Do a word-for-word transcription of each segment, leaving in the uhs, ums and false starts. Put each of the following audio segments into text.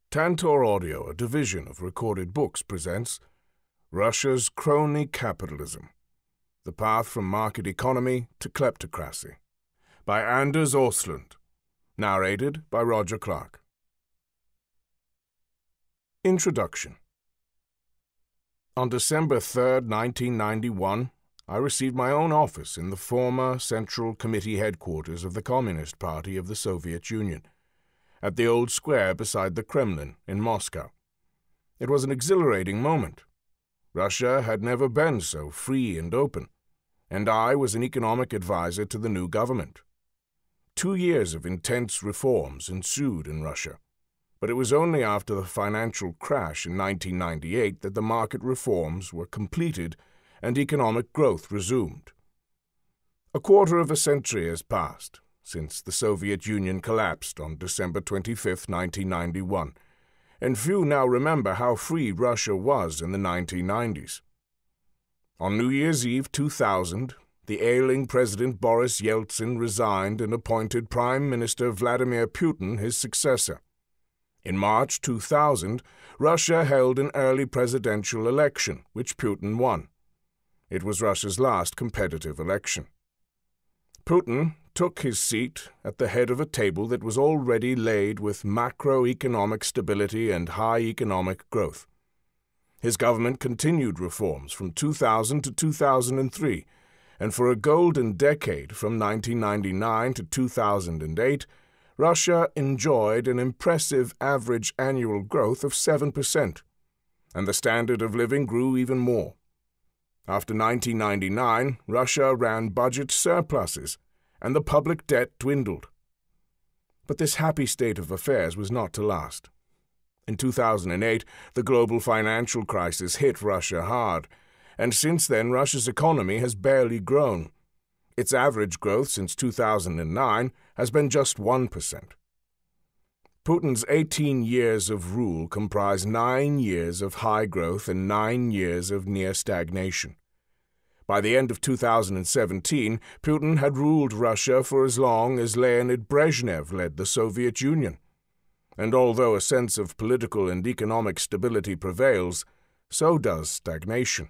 Tantor Audio, a division of Recorded Books, presents Russia's Crony Capitalism, The Path from Market Economy to Kleptocracy, by Anders Aslund, narrated by Roger Clark. Introduction. On December third, nineteen ninety-one, I received my own office in the former Central Committee headquarters of the Communist Party of the Soviet Union, at the old square beside the Kremlin in Moscow. It was an exhilarating moment. Russia had never been so free and open, and I was an economic advisor to the new government. Two years of intense reforms ensued in Russia, but it was only after the financial crash in nineteen ninety-eight that the market reforms were completed and economic growth resumed. A quarter of a century has passed since the Soviet Union collapsed on December twenty-fifth, nineteen ninety-one, and few now remember how free Russia was in the nineteen nineties. On New Year's Eve two thousand, the ailing President Boris Yeltsin resigned and appointed Prime Minister Vladimir Putin his successor. In March two thousand, Russia held an early presidential election, which Putin won. It was Russia's last competitive election. Putin took his seat at the head of a table that was already laid with macroeconomic stability and high economic growth. His government continued reforms from two thousand to two thousand three, and for a golden decade from nineteen ninety-nine to two thousand eight, Russia enjoyed an impressive average annual growth of seven percent, and the standard of living grew even more. After nineteen ninety-nine, Russia ran budget surpluses, and the public debt dwindled. But this happy state of affairs was not to last. In two thousand eight, the global financial crisis hit Russia hard, and since then Russia's economy has barely grown. Its average growth since two thousand nine has been just one percent. Putin's eighteen years of rule comprise nine years of high growth and nine years of near stagnation. By the end of two thousand seventeen, Putin had ruled Russia for as long as Leonid Brezhnev led the Soviet Union. And although a sense of political and economic stability prevails, so does stagnation.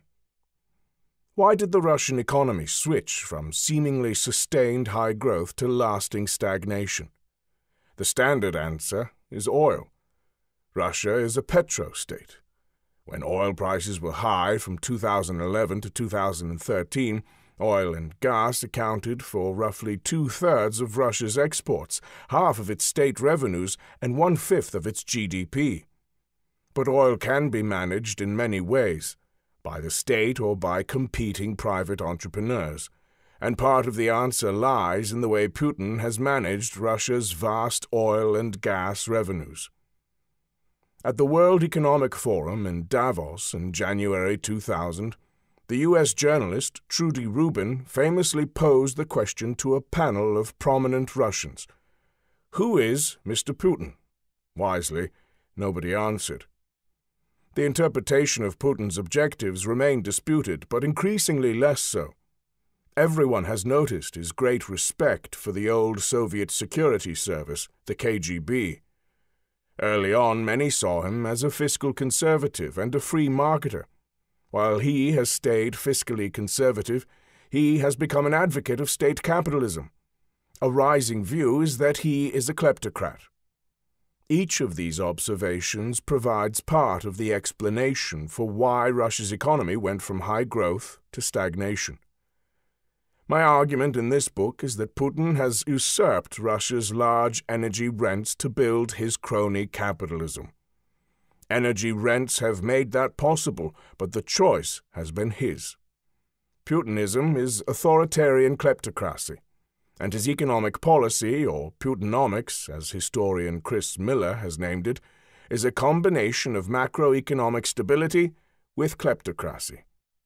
Why did the Russian economy switch from seemingly sustained high growth to lasting stagnation? The standard answer is oil. Russia is a petrostate. When oil prices were high from two thousand eleven to two thousand thirteen, oil and gas accounted for roughly two-thirds of Russia's exports, half of its state revenues, and one-fifth of its G D P. But oil can be managed in many ways, by the state or by competing private entrepreneurs, and part of the answer lies in the way Putin has managed Russia's vast oil and gas revenues. At the World Economic Forum in Davos in January two thousand, the U S journalist Trudy Rubin famously posed the question to a panel of prominent Russians: "Who is Mister Putin?" Wisely, nobody answered. The interpretation of Putin's objectives remained disputed, but increasingly less so. Everyone has noticed his great respect for the old Soviet security service, the K G B. Early on, many saw him as a fiscal conservative and a free marketer. While he has stayed fiscally conservative, he has become an advocate of state capitalism. A rising view is that he is a kleptocrat. Each of these observations provides part of the explanation for why Russia's economy went from high growth to stagnation. My argument in this book is that Putin has usurped Russia's large energy rents to build his crony capitalism. Energy rents have made that possible, but the choice has been his. Putinism is authoritarian kleptocracy, and his economic policy, or Putinomics, as historian Chris Miller has named it, is a combination of macroeconomic stability with kleptocracy.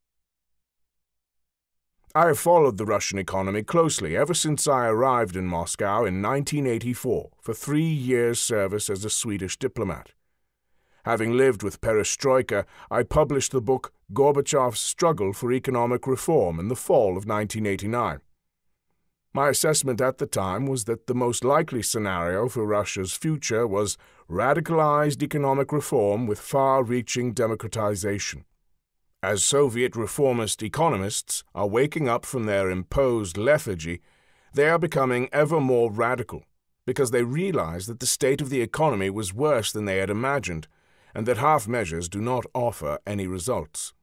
I have followed the Russian economy closely ever since I arrived in Moscow in nineteen eighty-four for three years' service as a Swedish diplomat. Having lived with perestroika, I published the book Gorbachev's Struggle for Economic Reform in the fall of nineteen eighty-nine. My assessment at the time was that the most likely scenario for Russia's future was radicalized economic reform with far-reaching democratization. As Soviet reformist economists are waking up from their imposed lethargy, they are becoming ever more radical because they realize that the state of the economy was worse than they had imagined, and that half measures do not offer any results.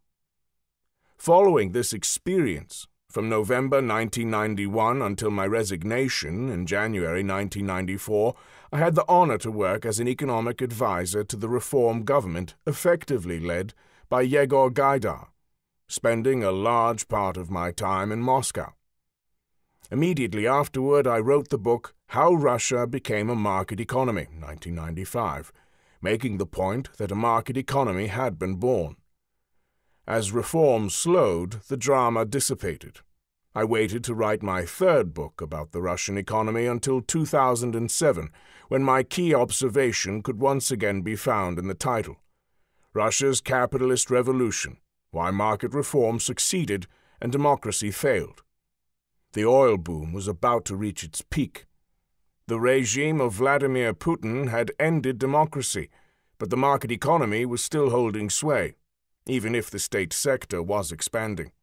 Following this experience, from November nineteen ninety-one until my resignation in January nineteen ninety-four, I had the honor to work as an economic advisor to the reform government effectively led by Yegor Gaidar, spending a large part of my time in Moscow. Immediately afterward, I wrote the book How Russia Became a Market Economy, nineteen ninety-five, making the point that a market economy had been born. As reform slowed, the drama dissipated. I waited to write my third book about the Russian economy until two thousand seven, when my key observation could once again be found in the title: Russia's Capitalist Revolution, Why Market Reform Succeeded and Democracy Failed. The oil boom was about to reach its peak. The regime of Vladimir Putin had ended democracy, but the market economy was still holding sway, even if the state sector was expanding.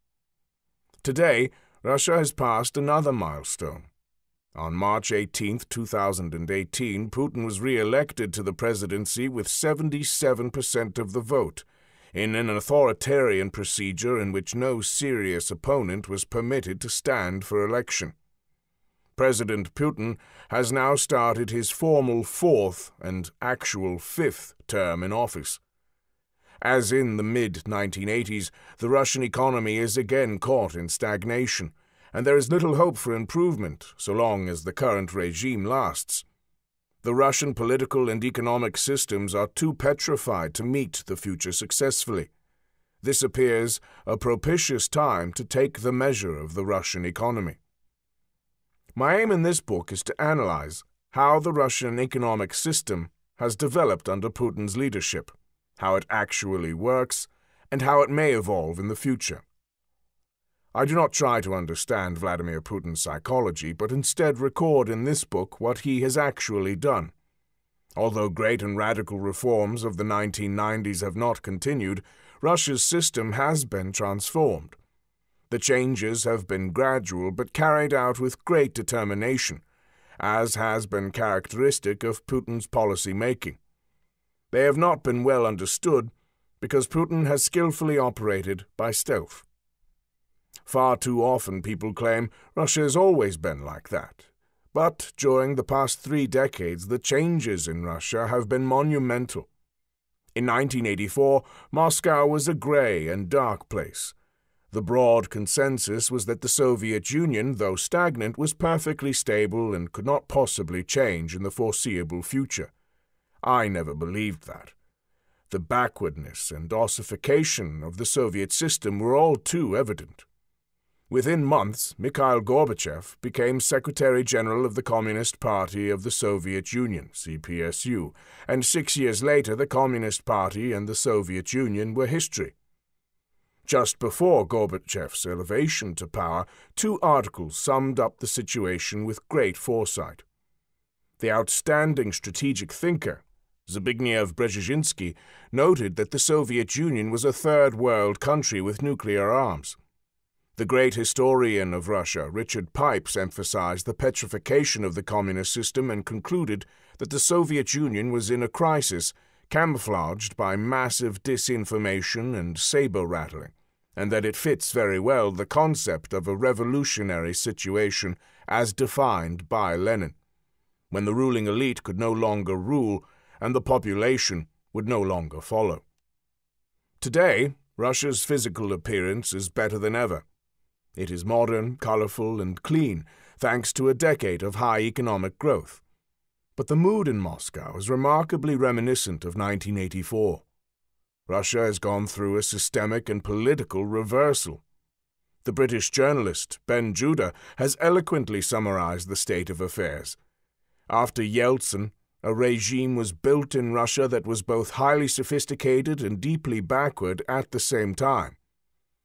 Today, Russia has passed another milestone. On March eighteenth, two thousand eighteen, Putin was re-elected to the presidency with seventy-seven percent of the vote, in an authoritarian procedure in which no serious opponent was permitted to stand for election. President Putin has now started his formal fourth and actual fifth term in office. As in the mid nineteen eighties, the Russian economy is again caught in stagnation, and there is little hope for improvement so long as the current regime lasts. The Russian political and economic systems are too petrified to meet the future successfully. This appears a propitious time to take the measure of the Russian economy. My aim in this book is to analyze how the Russian economic system has developed under Putin's leadership, how it actually works, and how it may evolve in the future. I do not try to understand Vladimir Putin's psychology, but instead record in this book what he has actually done. Although great and radical reforms of the nineteen nineties have not continued, Russia's system has been transformed. The changes have been gradual but carried out with great determination, as has been characteristic of Putin's policy making. They have not been well understood because Putin has skillfully operated by stealth. Far too often people claim Russia has always been like that. But during the past three decades, the changes in Russia have been monumental. In nineteen eighty-four, Moscow was a gray and dark place. The broad consensus was that the Soviet Union, though stagnant, was perfectly stable and could not possibly change in the foreseeable future. I never believed that. The backwardness and ossification of the Soviet system were all too evident. Within months, Mikhail Gorbachev became Secretary General of the Communist Party of the Soviet Union, C P S U, and six years later the Communist Party and the Soviet Union were history. Just before Gorbachev's elevation to power, two articles summed up the situation with great foresight. The outstanding strategic thinker, Zbigniew Brzezinski, noted that the Soviet Union was a third-world country with nuclear arms. The great historian of Russia, Richard Pipes, emphasized the petrification of the communist system and concluded that the Soviet Union was in a crisis camouflaged by massive disinformation and saber-rattling, and that it fits very well the concept of a revolutionary situation as defined by Lenin, when the ruling elite could no longer rule and the population would no longer follow. Today, Russia's physical appearance is better than ever. It is modern, colorful, and clean, thanks to a decade of high economic growth. But the mood in Moscow is remarkably reminiscent of nineteen eighty-four. Russia has gone through a systemic and political reversal. The British journalist Ben Judah has eloquently summarized the state of affairs. After Yeltsin, a regime was built in Russia that was both highly sophisticated and deeply backward at the same time.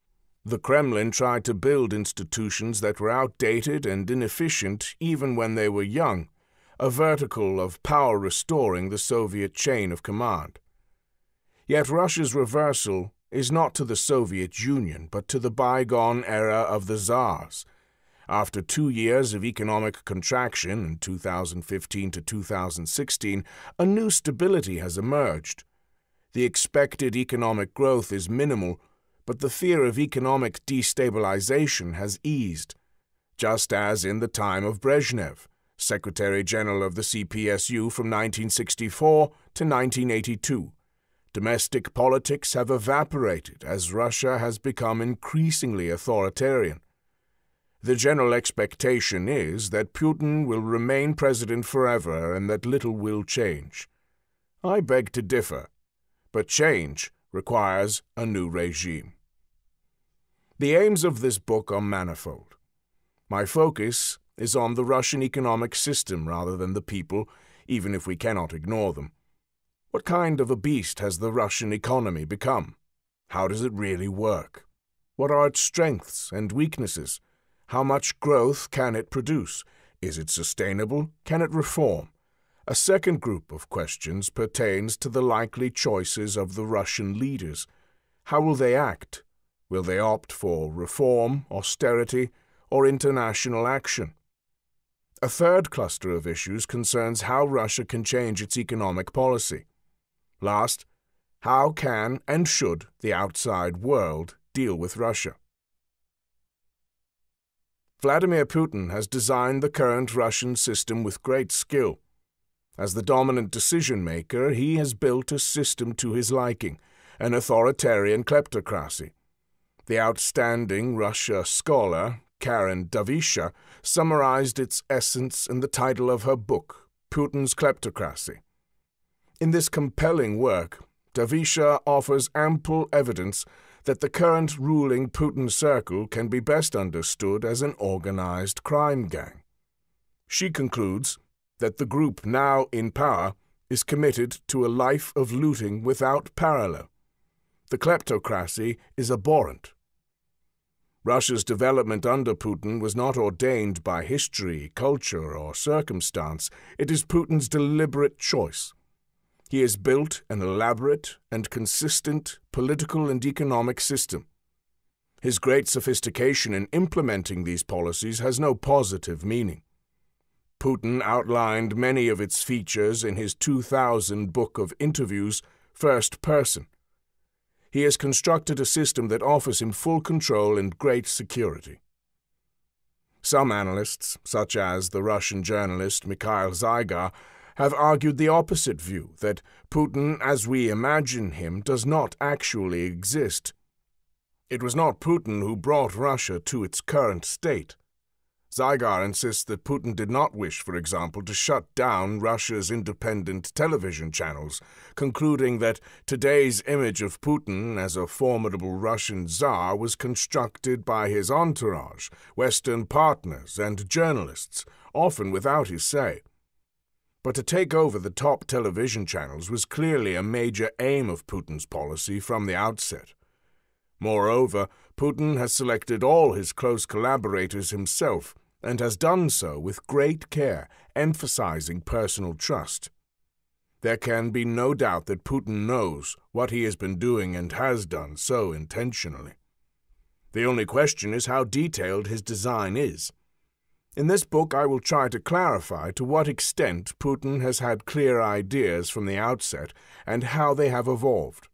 The Kremlin tried to build institutions that were outdated and inefficient even when they were young, a vertical of power restoring the Soviet chain of command. Yet Russia's reversal is not to the Soviet Union, but to the bygone era of the Tsars. After two years of economic contraction in two thousand fifteen to two thousand sixteen, a new stability has emerged. The expected economic growth is minimal, but the fear of economic destabilization has eased, just as in the time of Brezhnev, Secretary General of the C P S U from nineteen sixty-four to nineteen eighty-two. Domestic politics have evaporated as Russia has become increasingly authoritarian. The general expectation is that Putin will remain president forever and that little will change. I beg to differ, but change requires a new regime. The aims of this book are manifold. My focus is on the Russian economic system rather than the people, even if we cannot ignore them. What kind of a beast has the Russian economy become? How does it really work? What are its strengths and weaknesses? How much growth can it produce? Is it sustainable? Can it reform? A second group of questions pertains to the likely choices of the Russian leaders. How will they act? Will they opt for reform, austerity, or international action? A third cluster of issues concerns how Russia can change its economic policy. Last, how can and should the outside world deal with Russia? Vladimir Putin has designed the current Russian system with great skill. As the dominant decision-maker, he has built a system to his liking, an authoritarian kleptocracy. The outstanding Russia scholar, Karen Davisha, summarized its essence in the title of her book, Putin's Kleptocracy. In this compelling work, Davisha offers ample evidence that the current ruling Putin circle can be best understood as an organized crime gang. She concludes that the group now in power is committed to a life of looting without parallel. The kleptocracy is abhorrent. Russia's development under Putin was not ordained by history, culture, or circumstance. It is Putin's deliberate choice. He has built an elaborate and consistent political and economic system. His great sophistication in implementing these policies has no positive meaning. Putin outlined many of its features in his two thousand book of interviews, First Person. He has constructed a system that offers him full control and great security. Some analysts, such as the Russian journalist Mikhail Zygar, have argued the opposite view, that Putin, as we imagine him, does not actually exist. It was not Putin who brought Russia to its current state. Zygar insists that Putin did not wish, for example, to shut down Russia's independent television channels, concluding that today's image of Putin as a formidable Russian czar was constructed by his entourage, Western partners, and journalists, often without his say. But to take over the top television channels was clearly a major aim of Putin's policy from the outset. Moreover, Putin has selected all his close collaborators himself, and has done so with great care, emphasizing personal trust. There can be no doubt that Putin knows what he has been doing and has done so intentionally. The only question is how detailed his design is. In this book, I will try to clarify to what extent Putin has had clear ideas from the outset and how they have evolved.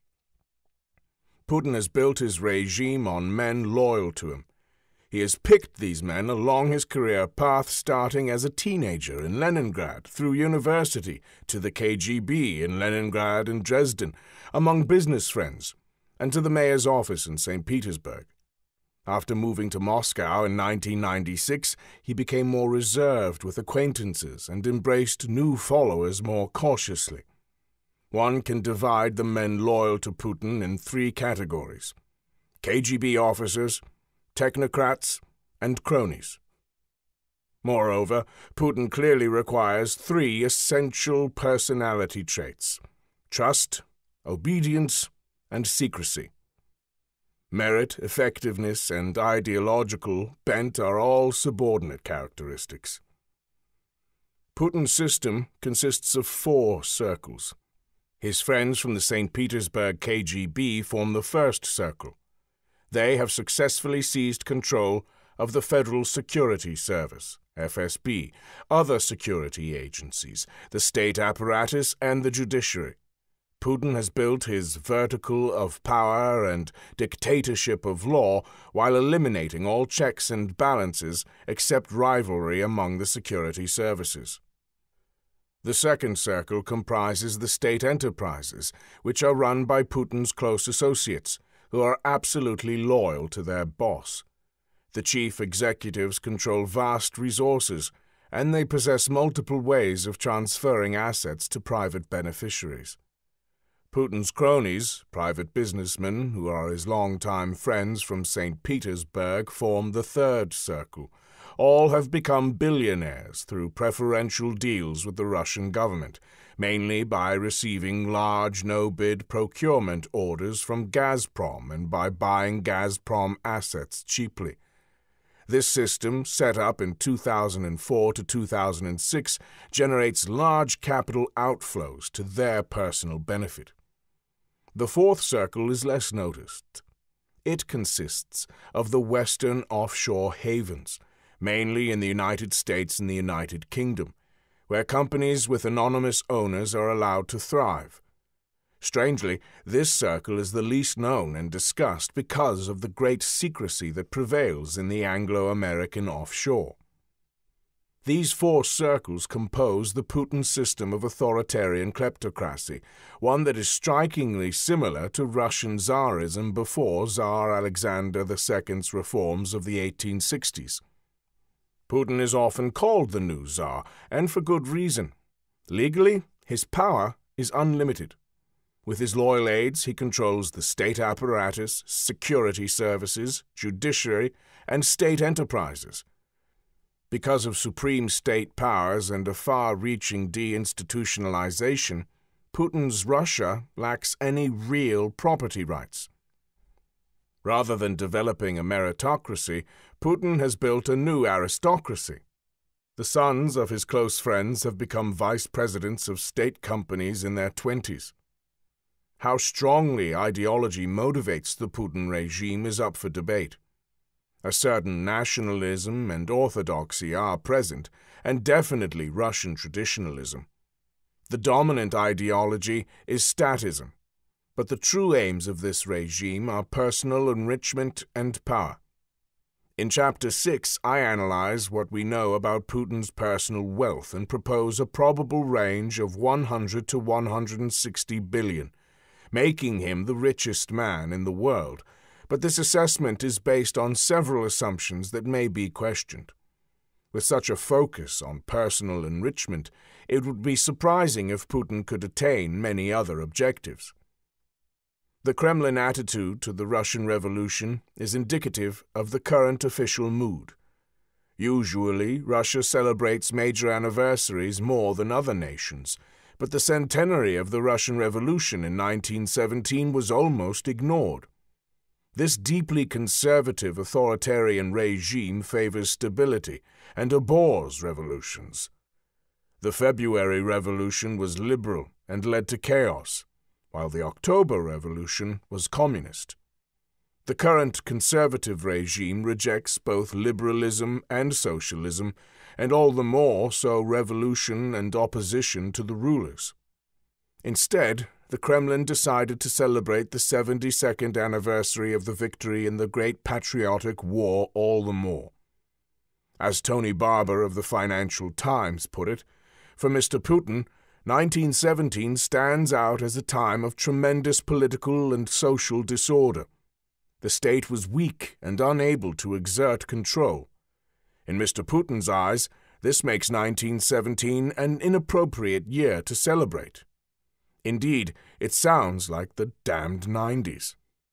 Putin has built his regime on men loyal to him. He has picked these men along his career path, starting as a teenager in Leningrad, through university, to the K G B in Leningrad and Dresden, among business friends, and to the mayor's office in Saint Petersburg. After moving to Moscow in nineteen ninety-six, he became more reserved with acquaintances and embraced new followers more cautiously. One can divide the men loyal to Putin in three categories: K G B officers, technocrats, and cronies. Moreover, Putin clearly requires three essential personality traits: trust, obedience, and secrecy. Merit, effectiveness, and ideological bent are all subordinate characteristics. Putin's system consists of four circles. His friends from the Saint Petersburg K G B form the first circle. They have successfully seized control of the Federal Security Service, F S B, other security agencies, the state apparatus, and the judiciary. Putin has built his vertical of power and dictatorship of law while eliminating all checks and balances except rivalry among the security services. The second circle comprises the state enterprises, which are run by Putin's close associates, who are absolutely loyal to their boss. The chief executives control vast resources, and they possess multiple ways of transferring assets to private beneficiaries. Putin's cronies, private businessmen who are his longtime friends from Saint Petersburg, form the third circle. All have become billionaires through preferential deals with the Russian government, mainly by receiving large no-bid procurement orders from Gazprom and by buying Gazprom assets cheaply. This system, set up in two thousand four to two thousand six, generates large capital outflows to their personal benefit. The fourth circle is less noticed. It consists of the Western offshore havens, mainly in the United States and the United Kingdom, where companies with anonymous owners are allowed to thrive. Strangely, this circle is the least known and discussed because of the great secrecy that prevails in the Anglo-American offshore. These four circles compose the Putin system of authoritarian kleptocracy, one that is strikingly similar to Russian Tsarism before Tsar Alexander the Second's reforms of the eighteen sixties. Putin is often called the new Tsar, and for good reason. Legally, his power is unlimited. With his loyal aides, he controls the state apparatus, security services, judiciary, and state enterprises. Because of supreme state powers and a far-reaching deinstitutionalization, Putin's Russia lacks any real property rights. Rather than developing a meritocracy, Putin has built a new aristocracy. The sons of his close friends have become vice presidents of state companies in their twenties. How strongly ideology motivates the Putin regime is up for debate. A certain nationalism and orthodoxy are present, and definitely Russian traditionalism. The dominant ideology is statism, but the true aims of this regime are personal enrichment and power. In Chapter six, I analyze what we know about Putin's personal wealth and propose a probable range of one hundred to one hundred sixty billion, making him the richest man in the world. But this assessment is based on several assumptions that may be questioned. With such a focus on personal enrichment, it would be surprising if Putin could attain many other objectives. The Kremlin attitude to the Russian Revolution is indicative of the current official mood. Usually, Russia celebrates major anniversaries more than other nations, but the centenary of the Russian Revolution in nineteen seventeen was almost ignored. This deeply conservative authoritarian regime favors stability and abhors revolutions. The February Revolution was liberal and led to chaos, while the October Revolution was communist. The current conservative regime rejects both liberalism and socialism, and all the more so revolution and opposition to the rulers. Instead, the Kremlin decided to celebrate the seventy-second anniversary of the victory in the Great Patriotic War all the more. As Tony Barber of the Financial Times put it, for Mister Putin, nineteen seventeen stands out as a time of tremendous political and social disorder. The state was weak and unable to exert control. In Mister Putin's eyes, this makes nineteen seventeen an inappropriate year to celebrate. Indeed, it sounds like the damned nineties.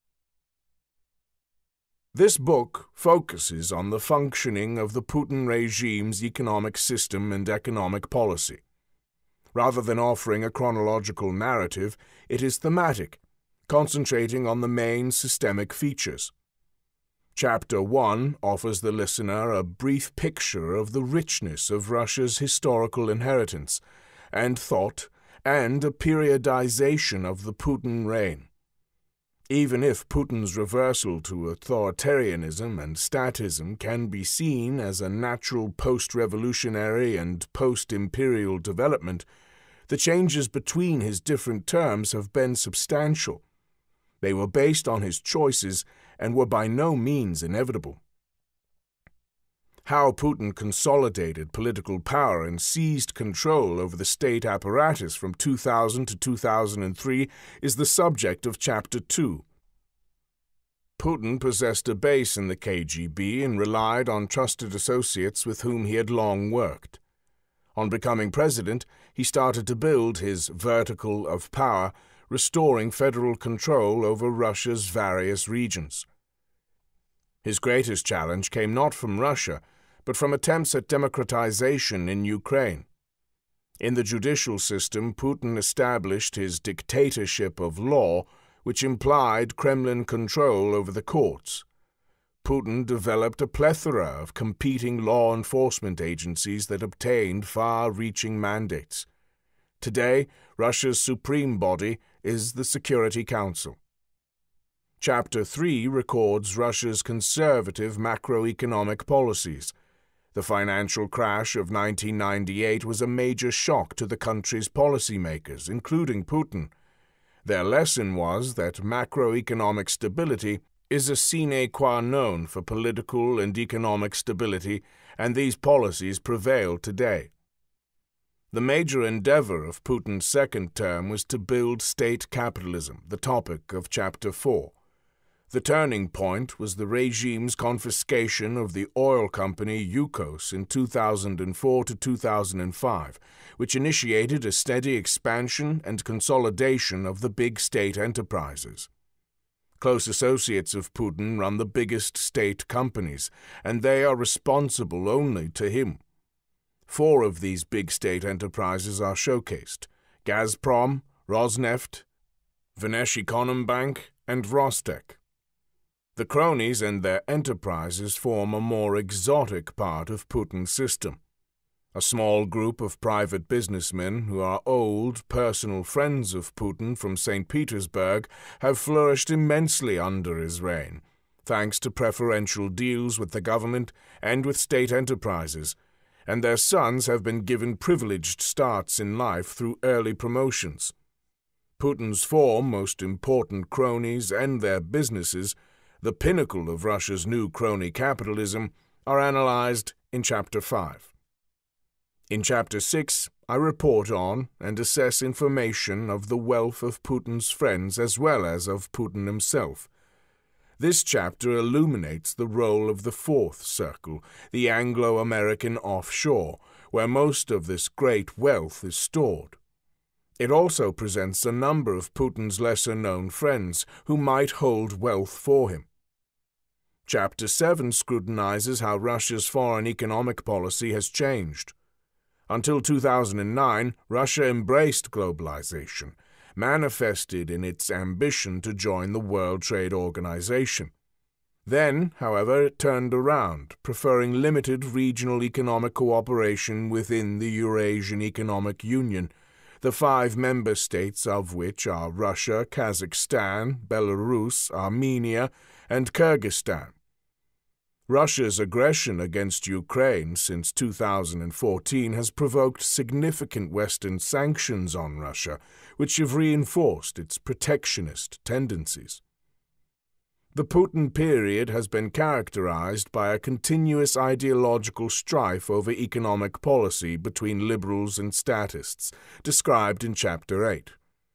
This book focuses on the functioning of the Putin regime's economic system and economic policy. Rather than offering a chronological narrative, it is thematic, concentrating on the main systemic features. Chapter one offers the listener a brief picture of the richness of Russia's historical inheritance and thought, and a periodization of the Putin reign. Even if Putin's reversal to authoritarianism and statism can be seen as a natural post-revolutionary and post-imperial development, the changes between his different terms have been substantial. They were based on his choices and were by no means inevitable. How Putin consolidated political power and seized control over the state apparatus from two thousand to two thousand three is the subject of Chapter two. Putin possessed a base in the K G B and relied on trusted associates with whom he had long worked. On becoming president, he started to build his vertical of power, restoring federal control over Russia's various regions. His greatest challenge came not from Russia, but from attempts at democratization in Ukraine. In the judicial system, Putin established his dictatorship of law, which implied Kremlin control over the courts. Putin developed a plethora of competing law enforcement agencies that obtained far-reaching mandates. Today, Russia's supreme body is the Security Council. Chapter three records Russia's conservative macroeconomic policies. The financial crash of nineteen ninety-eight was a major shock to the country's policymakers, including Putin. Their lesson was that macroeconomic stability is a sine qua non for political and economic stability, and these policies prevail today. The major endeavor of Putin's second term was to build state capitalism, the topic of Chapter four. The turning point was the regime's confiscation of the oil company Yukos in two thousand four to two thousand five, which initiated a steady expansion and consolidation of the big state enterprises. Close associates of Putin run the biggest state companies, and they are responsible only to him. Four of these big state enterprises are showcased: Gazprom, Rosneft, Vnesheconombank, and Rostec. The cronies and their enterprises form a more exotic part of Putin's system. A small group of private businessmen who are old, personal friends of Putin from Saint Petersburg have flourished immensely under his reign, thanks to preferential deals with the government and with state enterprises, and their sons have been given privileged starts in life through early promotions. Putin's four most important cronies and their businesses, the pinnacle of Russia's new crony capitalism, are analyzed in Chapter five. In Chapter six, I report on and assess information of the wealth of Putin's friends as well as of Putin himself. This chapter illuminates the role of the fourth circle, the Anglo-American offshore, where most of this great wealth is stored. It also presents a number of Putin's lesser-known friends who might hold wealth for him. Chapter seven scrutinizes how Russia's foreign economic policy has changed. Until two thousand nine, Russia embraced globalization, manifested in its ambition to join the World Trade Organization. Then, however, it turned around, preferring limited regional economic cooperation within the Eurasian Economic Union, the five member states of which are Russia, Kazakhstan, Belarus, Armenia, and Kyrgyzstan. Russia's aggression against Ukraine since two thousand fourteen has provoked significant Western sanctions on Russia, which have reinforced its protectionist tendencies. The Putin period has been characterized by a continuous ideological strife over economic policy between liberals and statists, described in Chapter eight.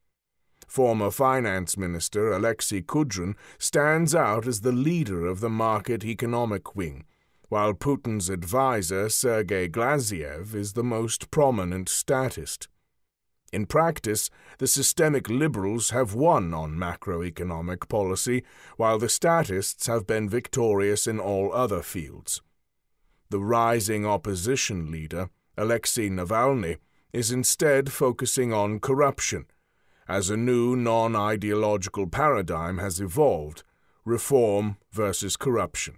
Former Finance Minister Alexei Kudrin stands out as the leader of the market economic wing, while Putin's advisor Sergei Glaziev is the most prominent statist. In practice, the systemic liberals have won on macroeconomic policy, while the statists have been victorious in all other fields. The rising opposition leader, Alexei Navalny, is instead focusing on corruption, as a new non-ideological paradigm has evolved: reform versus corruption.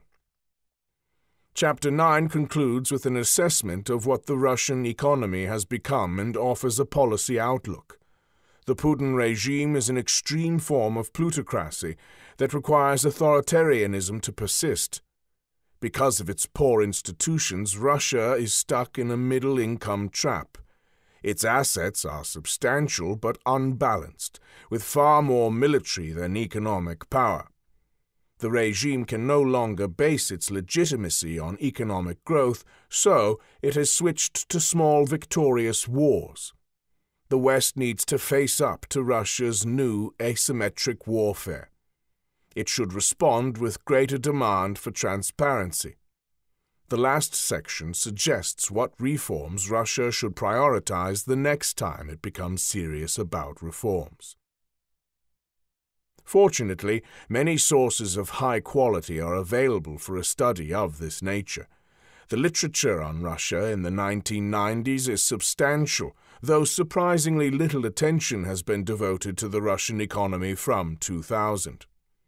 Chapter nine concludes with an assessment of what the Russian economy has become and offers a policy outlook. The Putin regime is an extreme form of plutocracy that requires authoritarianism to persist. Because of its poor institutions, Russia is stuck in a middle-income trap. Its assets are substantial but unbalanced, with far more military than economic power. The regime can no longer base its legitimacy on economic growth, so it has switched to small victorious wars. The West needs to face up to Russia's new asymmetric warfare. It should respond with greater demand for transparency. The last section suggests what reforms Russia should prioritize the next time it becomes serious about reforms. Fortunately, many sources of high quality are available for a study of this nature. The literature on Russia in the nineteen nineties is substantial, though surprisingly little attention has been devoted to the Russian economy from two thousand.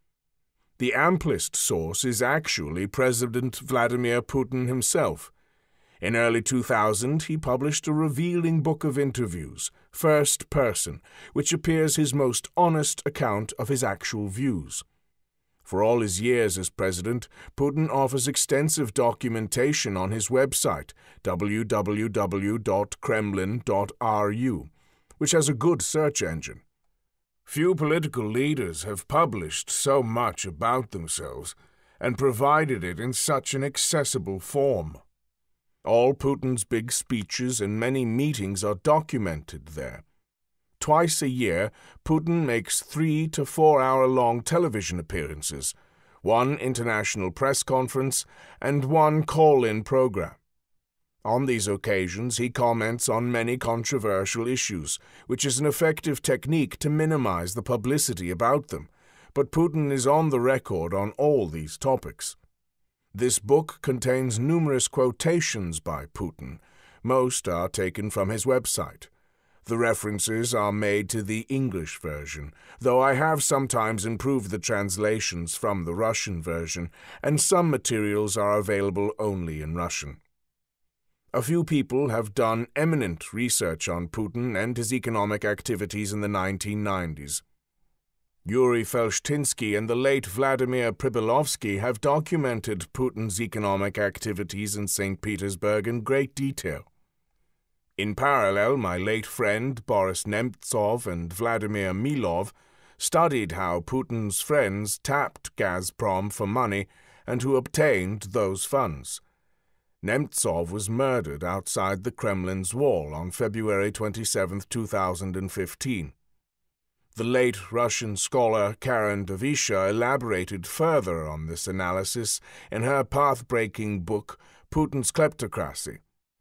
The amplest source is actually President Vladimir Putin himself. In early two thousand, he published a revealing book of interviews, First Person, which appears his most honest account of his actual views. For all his years as president, Putin offers extensive documentation on his website, w w w dot kremlin dot r u, which has a good search engine. Few political leaders have published so much about themselves and provided it in such an accessible form. All Putin's big speeches and many meetings are documented there. Twice a year, Putin makes three to four hour-long television appearances, one international press conference, and one call-in program. On these occasions, he comments on many controversial issues, which is an effective technique to minimize the publicity about them, but Putin is on the record on all these topics. This book contains numerous quotations by Putin. Most are taken from his website. The references are made to the English version, though I have sometimes improved the translations from the Russian version, and some materials are available only in Russian. A few people have done eminent research on Putin and his economic activities in the nineteen nineties. Yuri Felshtinsky and the late Vladimir Pribilovsky have documented Putin's economic activities in Saint Petersburg in great detail. In parallel, my late friend Boris Nemtsov and Vladimir Milov studied how Putin's friends tapped Gazprom for money and who obtained those funds. Nemtsov was murdered outside the Kremlin's wall on February twenty-seventh, two thousand fifteen. The late Russian scholar Karen Davisha elaborated further on this analysis in her path-breaking book, Putin's Kleptocracy.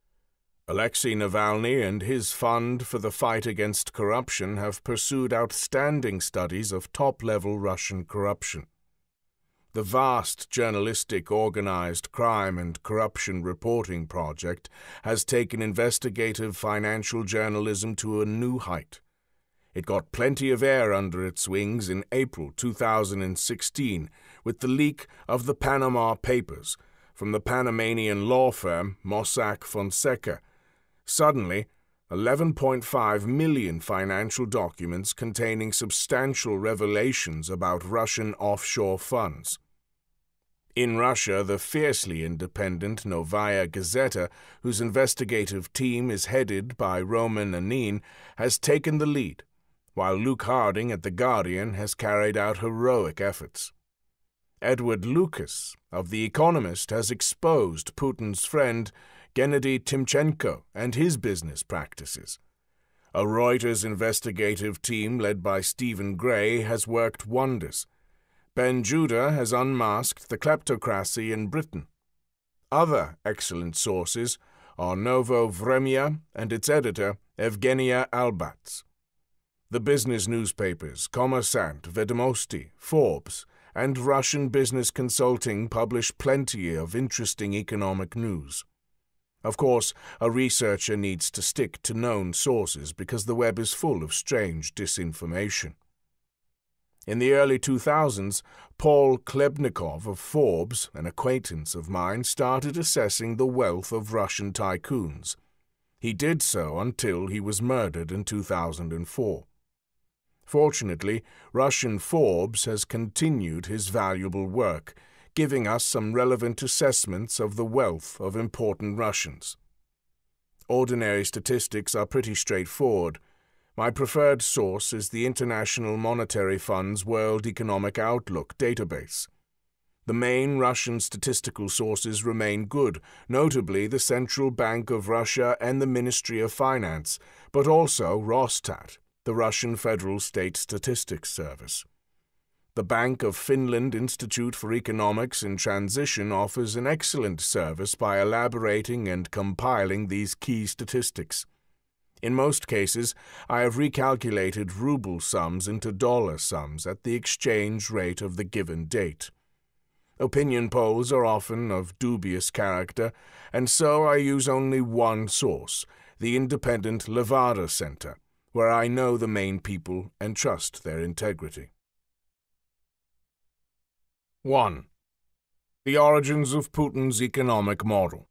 Alexei Navalny and his Fund for the Fight Against Corruption have pursued outstanding studies of top-level Russian corruption. The vast journalistic organized crime and corruption reporting project has taken investigative financial journalism to a new height. It got plenty of air under its wings in April two thousand sixteen with the leak of the Panama Papers from the Panamanian law firm Mossack Fonseca. Suddenly, eleven point five million financial documents containing substantial revelations about Russian offshore funds. In Russia, the fiercely independent Novaya Gazeta, whose investigative team is headed by Roman Anin, has taken the lead, while Luke Harding at The Guardian has carried out heroic efforts. Edward Lucas of The Economist has exposed Putin's friend Gennady Timchenko and his business practices. A Reuters investigative team led by Stephen Gray has worked wonders. Ben Judah has unmasked the kleptocracy in Britain. Other excellent sources are Novo Vremya and its editor, Evgenia Albats. The business newspapers Kommersant, Vedomosti, Forbes, and Russian Business Consulting publish plenty of interesting economic news. Of course, a researcher needs to stick to known sources because the web is full of strange disinformation. In the early two thousands, Paul Klebnikov of Forbes, an acquaintance of mine, started assessing the wealth of Russian tycoons. He did so until he was murdered in two thousand four. Fortunately, Russian Forbes has continued his valuable work, giving us some relevant assessments of the wealth of important Russians. Ordinary statistics are pretty straightforward. My preferred source is the International Monetary Fund's World Economic Outlook database. The main Russian statistical sources remain good, notably the Central Bank of Russia and the Ministry of Finance, but also Rosstat, the Russian Federal State Statistics Service. The Bank of Finland Institute for Economics in Transition offers an excellent service by elaborating and compiling these key statistics. In most cases, I have recalculated ruble sums into dollar sums at the exchange rate of the given date. Opinion polls are often of dubious character, and so I use only one source, the independent Levada Center, where I know the main people and trust their integrity. one. The origins of Putin's economic model.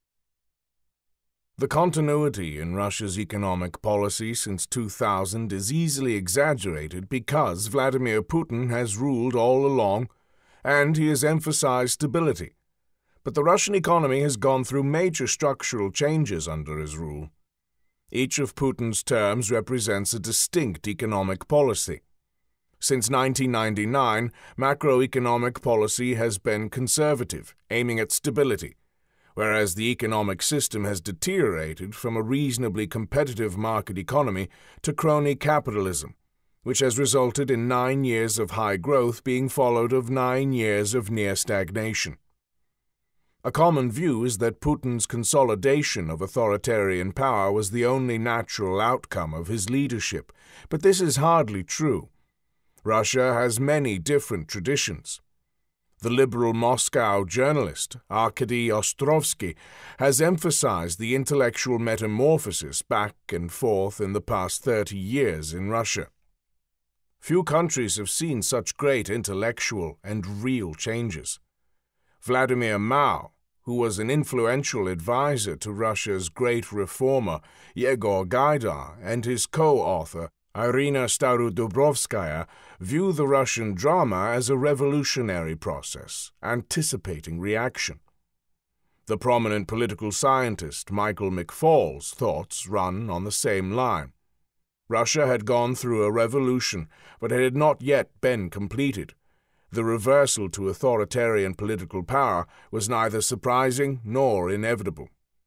The continuity in Russia's economic policy since two thousand is easily exaggerated because Vladimir Putin has ruled all along, and he has emphasized stability. But the Russian economy has gone through major structural changes under his rule. Each of Putin's terms represents a distinct economic policy. Since nineteen ninety-nine, macroeconomic policy has been conservative, aiming at stability, whereas the economic system has deteriorated from a reasonably competitive market economy to crony capitalism, which has resulted in nine years of high growth being followed of nine years of near stagnation. A common view is that Putin's consolidation of authoritarian power was the only natural outcome of his leadership, but this is hardly true. Russia has many different traditions. The liberal Moscow journalist Arkady Ostrovsky has emphasized the intellectual metamorphosis back and forth in the past thirty years in Russia. Few countries have seen such great intellectual and real changes. Vladimir Mao, who was an influential advisor to Russia's great reformer Yegor Gaidar, and his co-author Irina Starodubrovskaya, view the Russian drama as a revolutionary process, anticipating reaction. The prominent political scientist Michael McFaul's thoughts run on the same line. Russia had gone through a revolution, but it had not yet been completed. The reversal to authoritarian political power was neither surprising nor inevitable.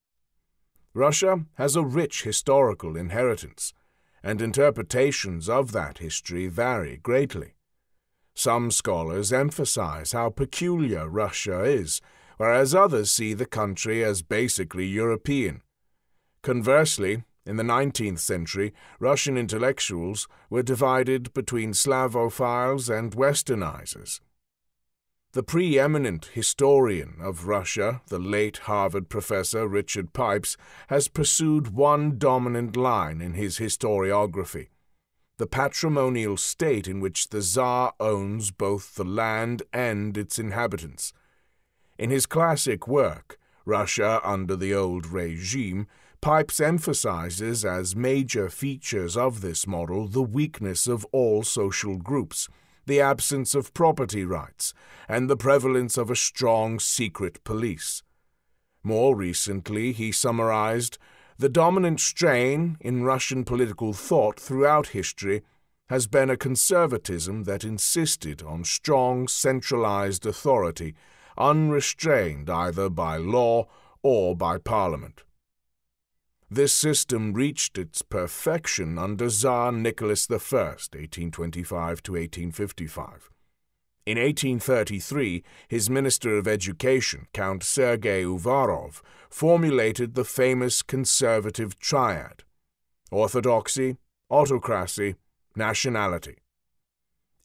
Russia has a rich historical inheritance, and interpretations of that history vary greatly. Some scholars emphasize how peculiar Russia is, whereas others see the country as basically European. Conversely, in the nineteenth century, Russian intellectuals were divided between Slavophiles and Westernizers. The preeminent historian of Russia, the late Harvard professor Richard Pipes, has pursued one dominant line in his historiography: the patrimonial state in which the Tsar owns both the land and its inhabitants. In his classic work, Russia Under the Old Regime, Pipes emphasizes as major features of this model the weakness of all social groups, the absence of property rights, and the prevalence of a strong secret police. More recently, he summarized, the dominant strain in Russian political thought throughout history has been a conservatism that insisted on strong centralized authority, unrestrained either by law or by parliament. This system reached its perfection under Tsar Nicholas the First, eighteen twenty-five to eighteen fifty-five. In eighteen thirty-three, his Minister of Education, Count Sergei Uvarov, formulated the famous conservative triad: orthodoxy, autocracy, nationality.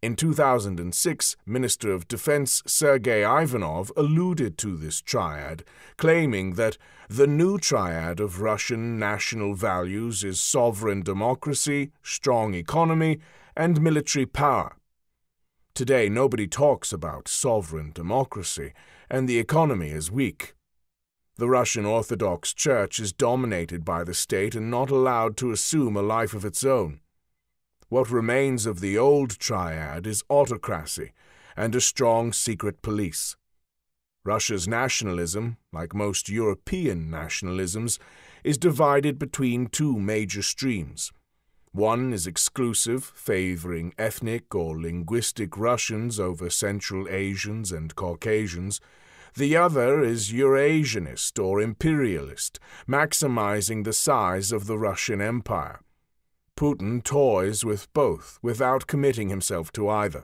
In two thousand six, Minister of Defense Sergei Ivanov alluded to this triad, claiming that the new triad of Russian national values is sovereign democracy, strong economy, and military power. Today, nobody talks about sovereign democracy, and the economy is weak. The Russian Orthodox Church is dominated by the state and not allowed to assume a life of its own. What remains of the old triad is autocracy and a strong secret police. Russia's nationalism, like most European nationalisms, is divided between two major streams. One is exclusive, favoring ethnic or linguistic Russians over Central Asians and Caucasians. The other is Eurasianist or imperialist, maximizing the size of the Russian Empire. Putin toys with both without committing himself to either.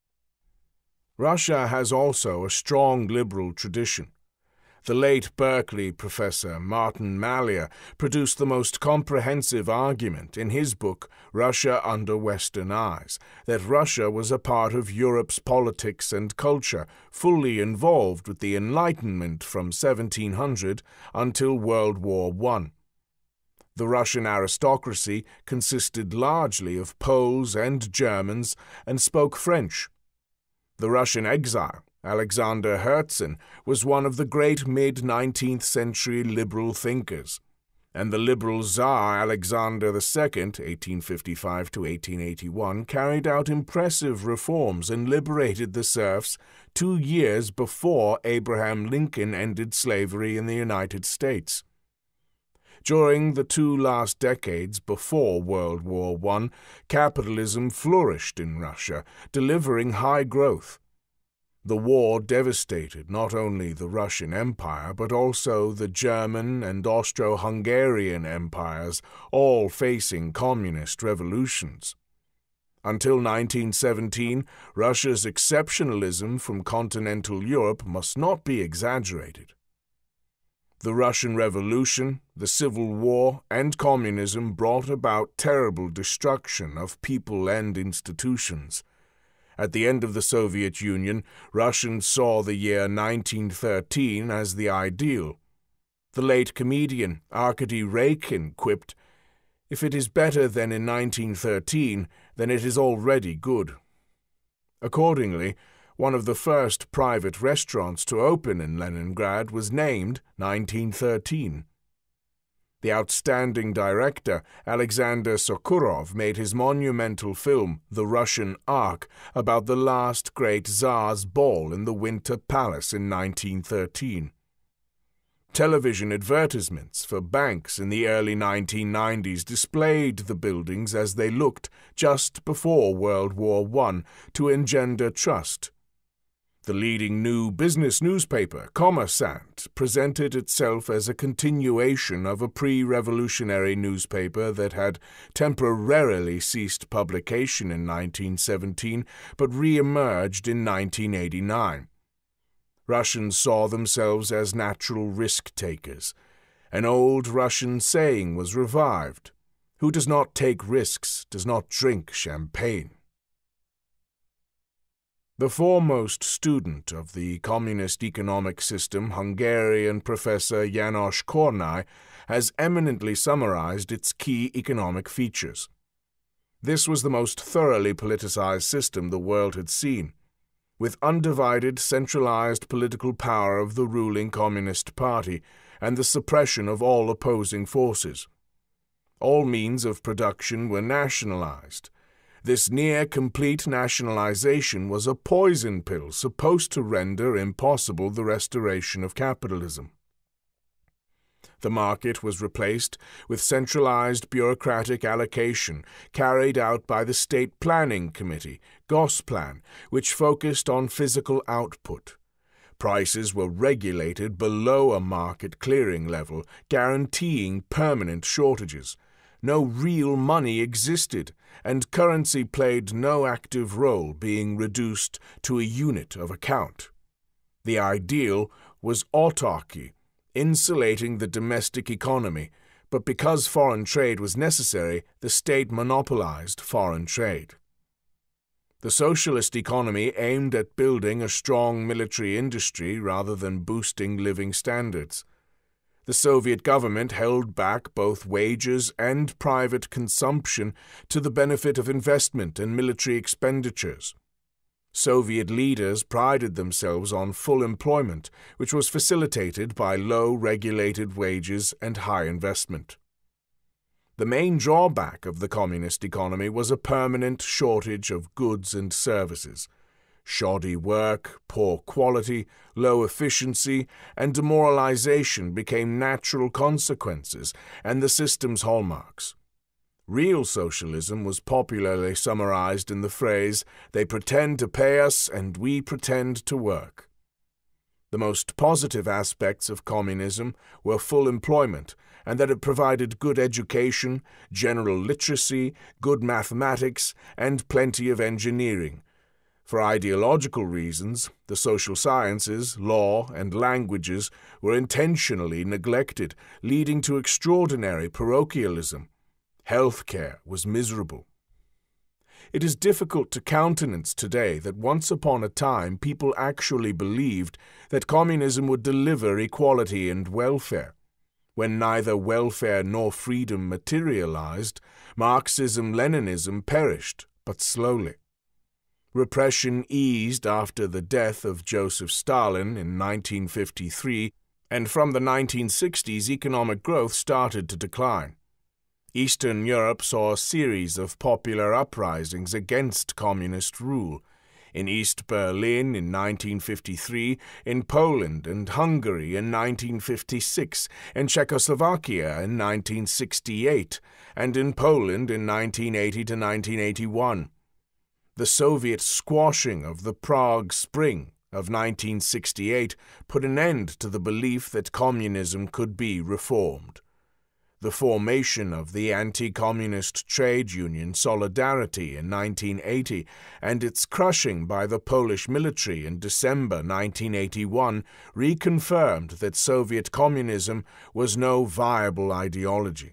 Russia has also a strong liberal tradition. The late Berkeley professor Martin Malier produced the most comprehensive argument in his book Russia Under Western Eyes, that Russia was a part of Europe's politics and culture, fully involved with the Enlightenment from seventeen hundred until World War One. The Russian aristocracy consisted largely of Poles and Germans and spoke French. The Russian exile, Alexander Herzen, was one of the great mid-nineteenth century liberal thinkers, and the liberal Tsar Alexander the Second, eighteen fifty-five to eighteen eighty-one, carried out impressive reforms and liberated the serfs two years before Abraham Lincoln ended slavery in the United States. During the two last decades before World War One, capitalism flourished in Russia, delivering high growth. The war devastated not only the Russian Empire, but also the German and Austro-Hungarian empires, all facing communist revolutions. Until nineteen seventeen, Russia's exceptionalism from continental Europe must not be exaggerated. The Russian Revolution, the Civil War, and communism brought about terrible destruction of people and institutions. At the end of the Soviet Union, Russians saw the year nineteen thirteen as the ideal. The late comedian Arkady Raykin quipped, "If it is better than in nineteen thirteen, then it is already good." Accordingly, one of the first private restaurants to open in Leningrad was named nineteen thirteen. The outstanding director, Alexander Sokurov, made his monumental film, The Russian Ark, about the last great Tsar's ball in the Winter Palace in nineteen thirteen. Television advertisements for banks in the early nineteen nineties displayed the buildings as they looked just before World War One to engender trust. The leading new business newspaper, Kommersant, presented itself as a continuation of a pre-revolutionary newspaper that had temporarily ceased publication in nineteen seventeen but re-emerged in nineteen eighty-nine. Russians saw themselves as natural risk-takers. An old Russian saying was revived: "Who does not take risks does not drink champagne." The foremost student of the communist economic system, Hungarian professor János Kornai, has eminently summarized its key economic features. This was the most thoroughly politicized system the world had seen, with undivided, centralized political power of the ruling Communist Party and the suppression of all opposing forces. All means of production were nationalized. This near-complete nationalization was a poison pill supposed to render impossible the restoration of capitalism. The market was replaced with centralized bureaucratic allocation carried out by the State Planning Committee, Gosplan, which focused on physical output. Prices were regulated below a market clearing level, guaranteeing permanent shortages. No real money existed, and currency played no active role, being reduced to a unit of account. The ideal was autarky, insulating the domestic economy, but because foreign trade was necessary, the state monopolized foreign trade. The socialist economy aimed at building a strong military industry rather than boosting living standards. The Soviet government held back both wages and private consumption to the benefit of investment and military expenditures. Soviet leaders prided themselves on full employment, which was facilitated by low regulated wages and high investment. The main drawback of the communist economy was a permanent shortage of goods and services. Shoddy work, poor quality, low efficiency, and demoralization became natural consequences and the system's hallmarks. Real socialism was popularly summarized in the phrase, "They pretend to pay us and we pretend to work." The most positive aspects of communism were full employment, and that it provided good education, general literacy, good mathematics, and plenty of engineering. For ideological reasons, the social sciences, law, and languages were intentionally neglected, leading to extraordinary parochialism. Healthcare was miserable. It is difficult to countenance today that once upon a time people actually believed that communism would deliver equality and welfare. When neither welfare nor freedom materialized, Marxism-Leninism perished, but slowly. Repression eased after the death of Joseph Stalin in nineteen fifty-three, and from the nineteen sixties economic growth started to decline. Eastern Europe saw a series of popular uprisings against communist rule. In East Berlin in nineteen fifty-three, in Poland and Hungary in nineteen fifty-six, in Czechoslovakia in nineteen sixty-eight, and in Poland in nineteen eighty to nineteen eighty-one. The Soviet squashing of the Prague Spring of nineteen sixty-eight put an end to the belief that communism could be reformed. The formation of the anti-communist trade union Solidarity in nineteen eighty and its crushing by the Polish military in December nineteen eighty-one reconfirmed that Soviet communism was no viable ideology.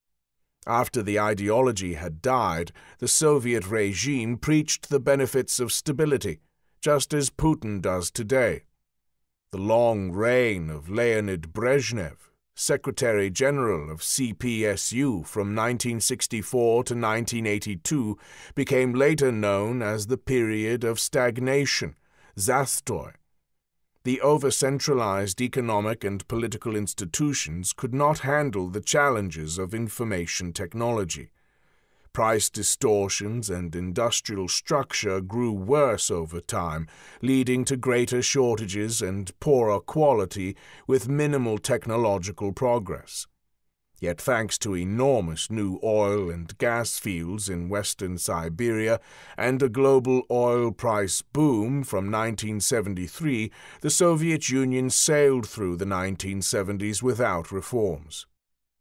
After the ideology had died, the Soviet regime preached the benefits of stability, just as Putin does today. The long reign of Leonid Brezhnev, Secretary General of C P S U from nineteen sixty-four to nineteen eighty-two, became later known as the period of stagnation, Zastoy. The over-centralized economic and political institutions could not handle the challenges of information technology. Price distortions and industrial structure grew worse over time, leading to greater shortages and poorer quality with minimal technological progress. Yet thanks to enormous new oil and gas fields in western Siberia and a global oil price boom from nineteen seventy-three, the Soviet Union sailed through the nineteen seventies without reforms.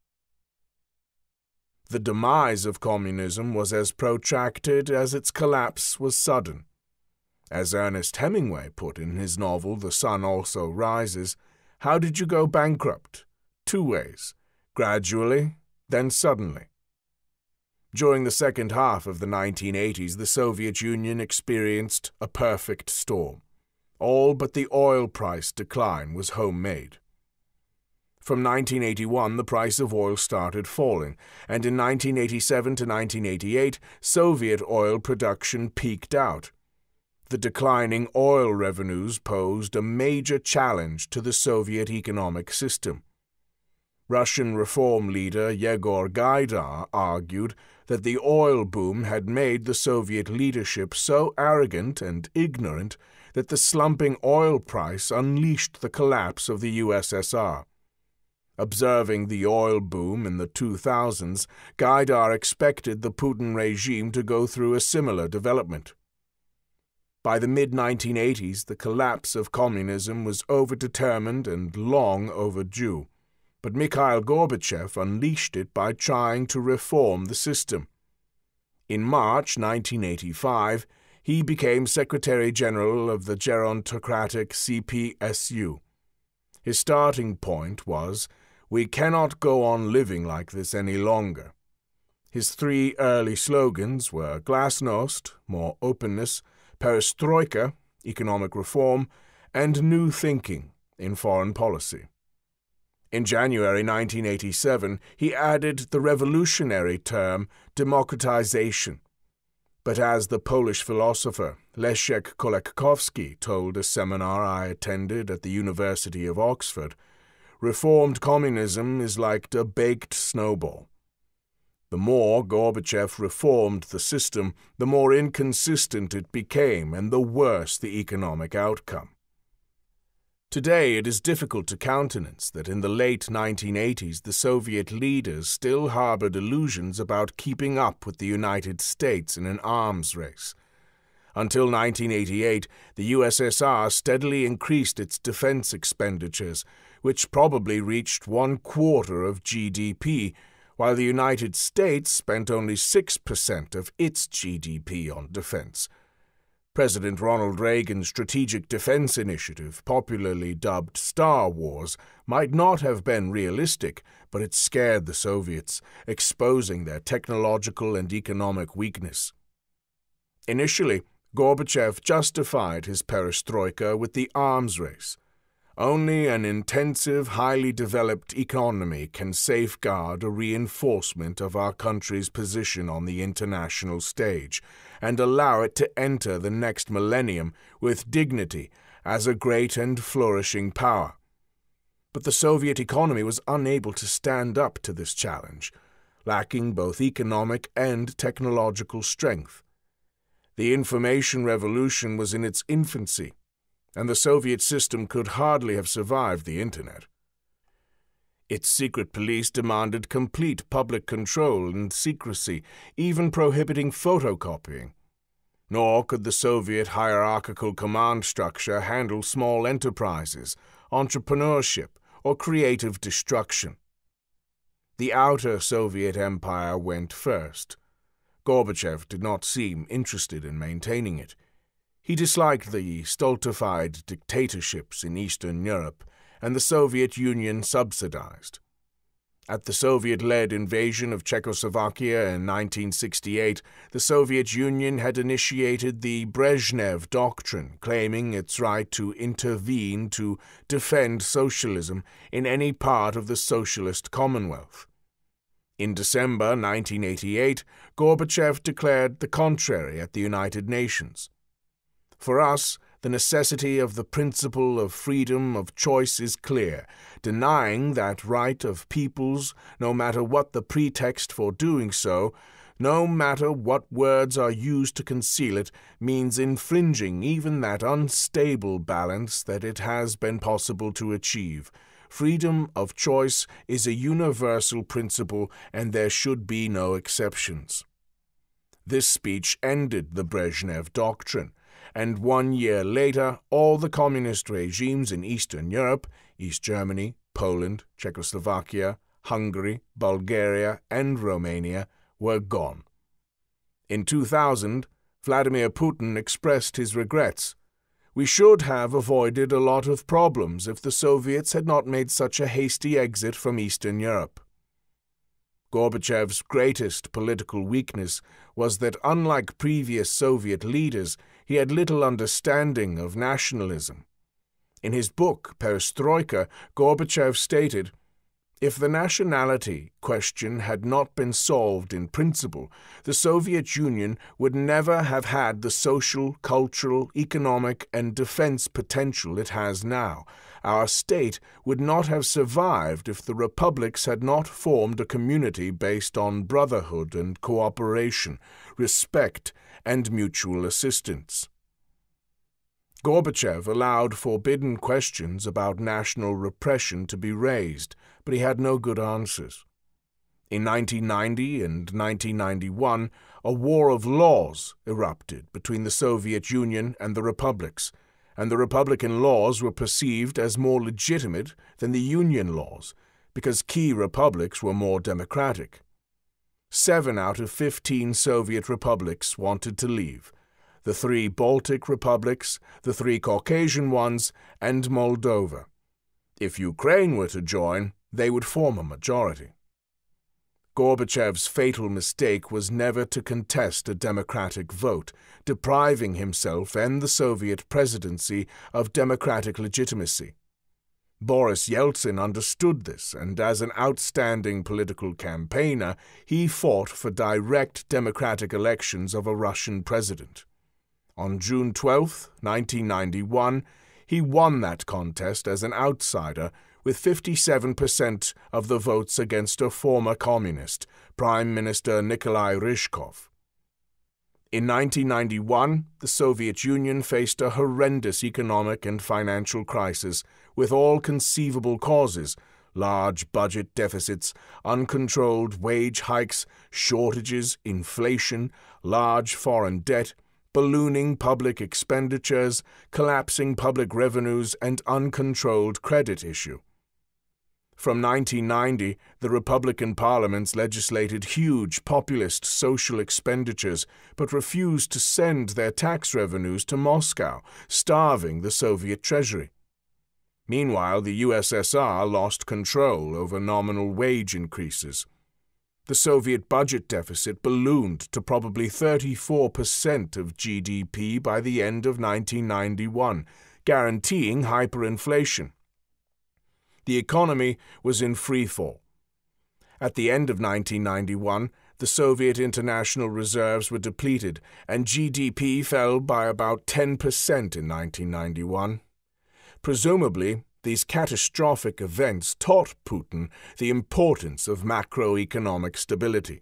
The demise of communism was as protracted as its collapse was sudden. As Ernest Hemingway put in his novel The Sun Also Rises, how did you go bankrupt? Two ways. Gradually, then suddenly. During the second half of the nineteen eighties, the Soviet Union experienced a perfect storm. All but the oil price decline was homemade. From nineteen eighty-one, the price of oil started falling, and in nineteen eighty-seven to nineteen eighty-eight, Soviet oil production peaked out. The declining oil revenues posed a major challenge to the Soviet economic system. Russian reform leader Yegor Gaidar argued that the oil boom had made the Soviet leadership so arrogant and ignorant that the slumping oil price unleashed the collapse of the U S S R. Observing the oil boom in the two thousands, Gaidar expected the Putin regime to go through a similar development. By the mid nineteen eighties, the collapse of communism was overdetermined and long overdue. But Mikhail Gorbachev unleashed it by trying to reform the system. In March nineteen eighty-five, he became Secretary General of the gerontocratic C P S U. His starting point was, "We cannot go on living like this any longer." His three early slogans were glasnost, more openness, perestroika, economic reform, and new thinking in foreign policy. In January nineteen eighty-seven, he added the revolutionary term democratization. But as the Polish philosopher Leszek Kolakowski told a seminar I attended at the University of Oxford, reformed communism is like a baked snowball. The more Gorbachev reformed the system, the more inconsistent it became and the worse the economic outcome. Today it is difficult to countenance that in the late nineteen eighties the Soviet leaders still harbored illusions about keeping up with the United States in an arms race. Until nineteen eighty-eight, the U S S R steadily increased its defense expenditures, which probably reached one quarter of G D P, while the United States spent only six percent of its G D P on defense. President Ronald Reagan's Strategic Defense Initiative, popularly dubbed Star Wars, might not have been realistic, but it scared the Soviets, exposing their technological and economic weakness. Initially, Gorbachev justified his perestroika with the arms race. Only an intensive, highly developed economy can safeguard a reinforcement of our country's position on the international stage and allow it to enter the next millennium with dignity as a great and flourishing power. But the Soviet economy was unable to stand up to this challenge, lacking both economic and technological strength. The information revolution was in its infancy, and the Soviet system could hardly have survived the Internet. Its secret police demanded complete public control and secrecy, even prohibiting photocopying. Nor could the Soviet hierarchical command structure handle small enterprises, entrepreneurship, or creative destruction. The outer Soviet empire went first. Gorbachev did not seem interested in maintaining it. He disliked the stultified dictatorships in Eastern Europe, and the Soviet Union subsidized. At the Soviet-led invasion of Czechoslovakia in nineteen sixty-eight, the Soviet Union had initiated the Brezhnev Doctrine, claiming its right to intervene to defend socialism in any part of the socialist Commonwealth. In December nineteen eighty-eight, Gorbachev declared the contrary at the United Nations. For us, the necessity of the principle of freedom of choice is clear, denying that right of peoples, no matter what the pretext for doing so, no matter what words are used to conceal it, means infringing even that unstable balance that it has been possible to achieve. Freedom of choice is a universal principle, and there should be no exceptions. This speech ended the Brezhnev Doctrine, and one year later all the communist regimes in Eastern Europe, East Germany, Poland, Czechoslovakia, Hungary, Bulgaria, and Romania, were gone. In two thousand, Vladimir Putin expressed his regrets. We should have avoided a lot of problems if the Soviets had not made such a hasty exit from Eastern Europe. Gorbachev's greatest political weakness was that, unlike previous Soviet leaders, he had little understanding of nationalism. In his book, Perestroika, Gorbachev stated, "If the nationality question had not been solved in principle, the Soviet Union would never have had the social, cultural, economic, and defense potential it has now. Our state would not have survived if the republics had not formed a community based on brotherhood and cooperation, respect, and mutual assistance." Gorbachev allowed forbidden questions about national repression to be raised, but he had no good answers. In nineteen ninety and nineteen ninety-one, a war of laws erupted between the Soviet Union and the republics, and the Republican laws were perceived as more legitimate than the Union laws, because key republics were more democratic. Seven out of fifteen Soviet republics wanted to leave: the three Baltic republics, the three Caucasian ones, and Moldova. If Ukraine were to join, they would form a majority. Gorbachev's fatal mistake was never to contest a democratic vote, depriving himself and the Soviet presidency of democratic legitimacy. Boris Yeltsin understood this, and as an outstanding political campaigner, he fought for direct democratic elections of a Russian president. On June twelfth, nineteen ninety-one, he won that contest as an outsider, with fifty-seven percent of the votes against a former communist, Prime Minister Nikolai Ryzhkov. In nineteen ninety-one, the Soviet Union faced a horrendous economic and financial crisis, with all conceivable causes: large budget deficits, uncontrolled wage hikes, shortages, inflation, large foreign debt, ballooning public expenditures, collapsing public revenues, and uncontrolled credit issue. From nineteen ninety, the Republican parliaments legislated huge populist social expenditures, but refused to send their tax revenues to Moscow, starving the Soviet treasury. Meanwhile, the U S S R lost control over nominal wage increases. The Soviet budget deficit ballooned to probably thirty-four percent of G D P by the end of nineteen ninety-one, guaranteeing hyperinflation. The economy was in freefall. At the end of nineteen ninety-one, the Soviet international reserves were depleted, and G D P fell by about ten percent in nineteen ninety-one. Presumably, these catastrophic events taught Putin the importance of macroeconomic stability.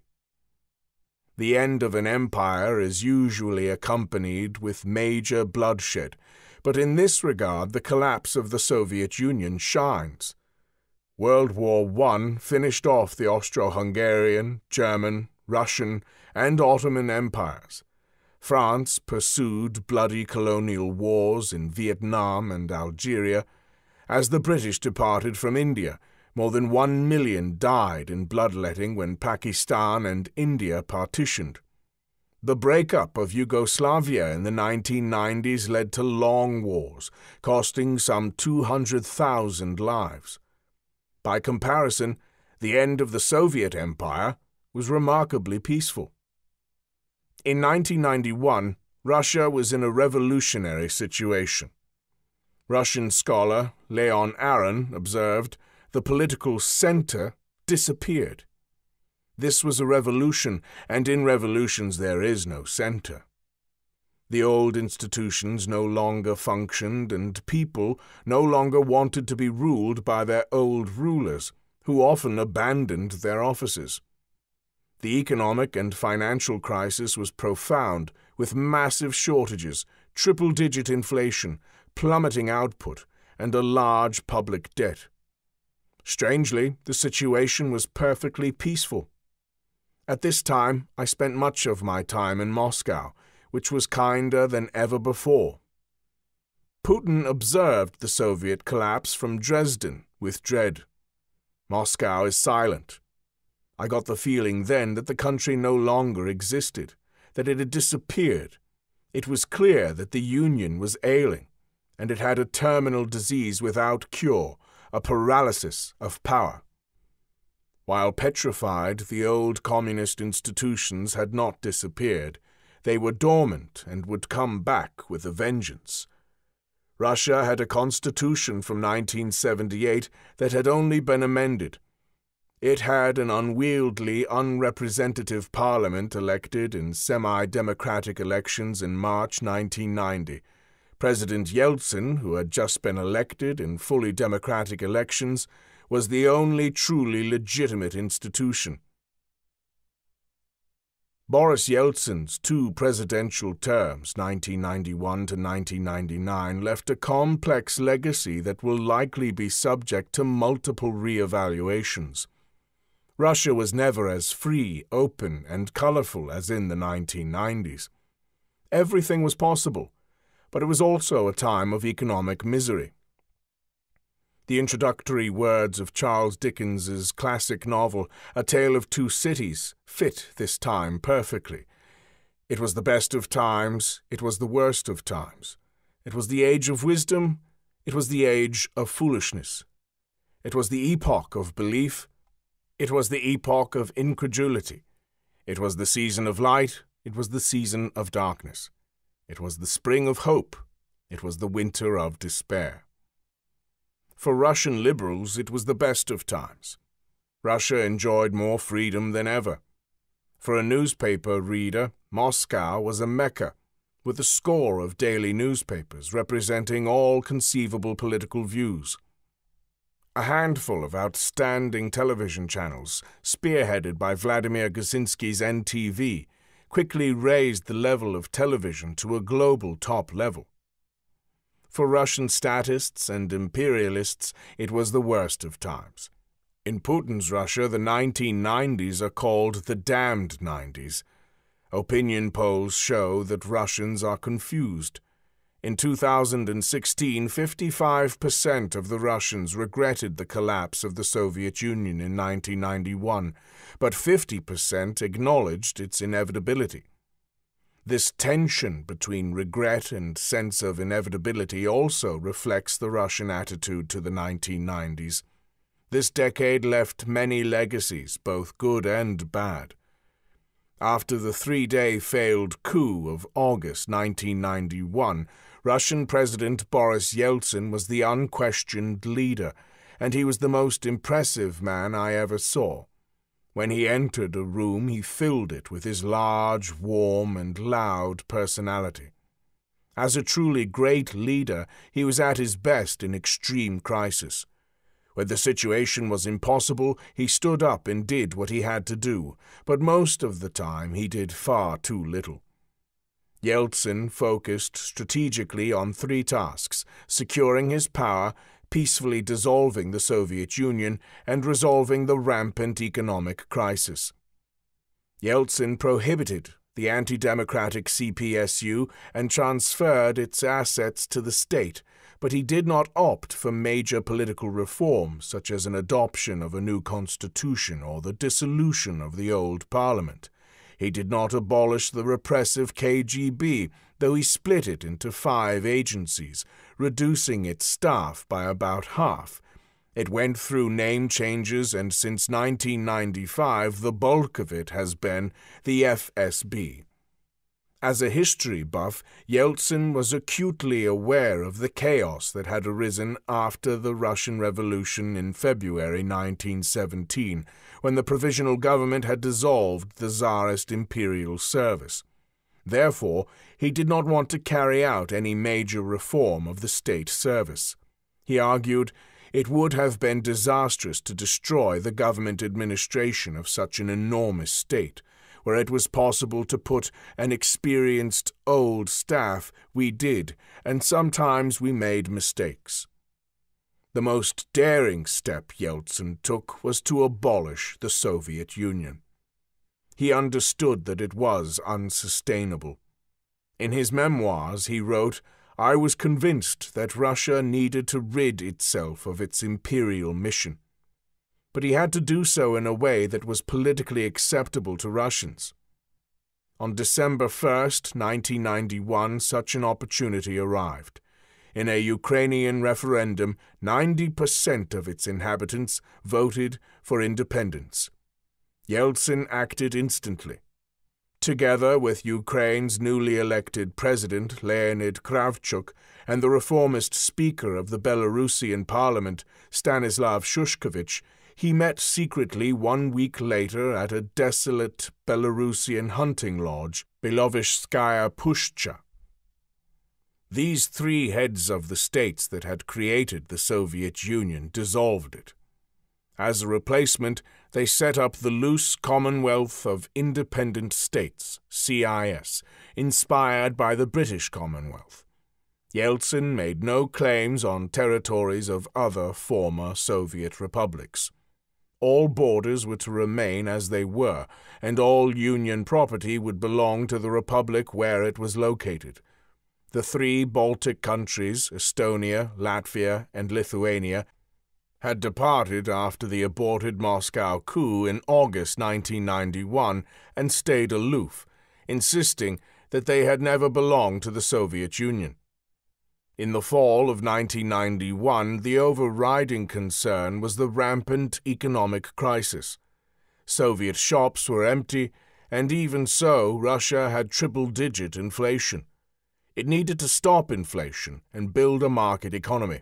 The end of an empire is usually accompanied with major bloodshed, but in this regard the collapse of the Soviet Union shines. World War One finished off the Austro-Hungarian, German, Russian, and Ottoman empires. France pursued bloody colonial wars in Vietnam and Algeria. As the British departed from India, more than one million died in bloodletting when Pakistan and India partitioned. The breakup of Yugoslavia in the nineteen nineties led to long wars, costing some two hundred thousand lives. By comparison, the end of the Soviet Empire was remarkably peaceful. In nineteen ninety-one, Russia was in a revolutionary situation. Russian scholar Leon Aron observed, the political center disappeared. This was a revolution, and in revolutions there is no center. The old institutions no longer functioned, and people no longer wanted to be ruled by their old rulers, who often abandoned their offices. The economic and financial crisis was profound, with massive shortages, triple-digit inflation, plummeting output, and a large public debt. Strangely, the situation was perfectly peaceful. At this time, I spent much of my time in Moscow, which was kinder than ever before. Putin observed the Soviet collapse from Dresden with dread. Moscow is silent. I got the feeling then that the country no longer existed, that it had disappeared. It was clear that the Union was ailing, and it had a terminal disease without cure, a paralysis of power. While petrified, the old communist institutions had not disappeared. They were dormant and would come back with a vengeance. Russia had a constitution from nineteen seventy-eight that had only been amended. It had an unwieldy, unrepresentative parliament elected in semi-democratic elections in March nineteen ninety. President Yeltsin, who had just been elected in fully democratic elections, was the only truly legitimate institution. Boris Yeltsin's two presidential terms, nineteen ninety-one to nineteen ninety-nine, left a complex legacy that will likely be subject to multiple re-evaluations. Russia was never as free, open, and colorful as in the nineteen nineties. Everything was possible, but it was also a time of economic misery. The introductory words of Charles Dickens's classic novel, A Tale of Two Cities, fit this time perfectly. It was the best of times, it was the worst of times. It was the age of wisdom, it was the age of foolishness. It was the epoch of belief, It was the epoch of incredulity. It was the season of light. It was the season of darkness. It was the spring of hope. It was the winter of despair. For Russian liberals, it was the best of times. Russia enjoyed more freedom than ever. For a newspaper reader, Moscow was a Mecca, with a score of daily newspapers representing all conceivable political views. A handful of outstanding television channels, spearheaded by Vladimir Gusinsky's N T V, quickly raised the level of television to a global top level. For Russian statists and imperialists, it was the worst of times. In Putin's Russia, the nineteen nineties are called the damned nineties. Opinion polls show that Russians are confused. In two thousand sixteen, fifty-five percent of the Russians regretted the collapse of the Soviet Union in nineteen ninety-one, but fifty percent acknowledged its inevitability. This tension between regret and sense of inevitability also reflects the Russian attitude to the nineteen nineties. This decade left many legacies, both good and bad. After the three-day failed coup of August nineteen ninety-one, Russian President Boris Yeltsin was the unquestioned leader, and he was the most impressive man I ever saw. When he entered a room, he filled it with his large, warm, and loud personality. As a truly great leader, he was at his best in extreme crisis. When the situation was impossible, he stood up and did what he had to do, but most of the time he did far too little. Yeltsin focused strategically on three tasks: securing his power, peacefully dissolving the Soviet Union, and resolving the rampant economic crisis. Yeltsin prohibited the anti-democratic C P S U and transferred its assets to the state, but he did not opt for major political reforms such as an adoption of a new constitution or the dissolution of the old parliament. He did not abolish the repressive K G B, though he split it into five agencies, reducing its staff by about half. It went through name changes, and since nineteen ninety-five the bulk of it has been the F S B. As a history buff, Yeltsin was acutely aware of the chaos that had arisen after the Russian Revolution in February nineteen seventeen, when the provisional government had dissolved the Tsarist imperial service. Therefore, he did not want to carry out any major reform of the state service. He argued it would have been disastrous to destroy the government administration of such an enormous state. Where it was possible to put an experienced old staff, we did, and sometimes we made mistakes. The most daring step Yeltsin took was to abolish the Soviet Union. He understood that it was unsustainable. In his memoirs he wrote, "I was convinced that Russia needed to rid itself of its imperial mission." But he had to do so in a way that was politically acceptable to Russians. On December first, nineteen ninety-one, such an opportunity arrived. In a Ukrainian referendum, ninety percent of its inhabitants voted for independence. Yeltsin acted instantly. Together with Ukraine's newly elected president, Leonid Kravchuk, and the reformist speaker of the Belarusian parliament, Stanislav Shushkevich, he met secretly one week later at a desolate Belarusian hunting lodge, Belovishskaya Pushcha. These three heads of the states that had created the Soviet Union dissolved it. As a replacement, they set up the loose Commonwealth of Independent States, C I S, inspired by the British Commonwealth. Yeltsin made no claims on territories of other former Soviet republics. All borders were to remain as they were, and all Union property would belong to the republic where it was located. The three Baltic countries, Estonia, Latvia, and Lithuania, had departed after the aborted Moscow coup in August nineteen ninety-one and stayed aloof, insisting that they had never belonged to the Soviet Union. In the fall of nineteen ninety-one, the overriding concern was the rampant economic crisis. Soviet shops were empty, and even so, Russia had triple-digit inflation. It needed to stop inflation and build a market economy.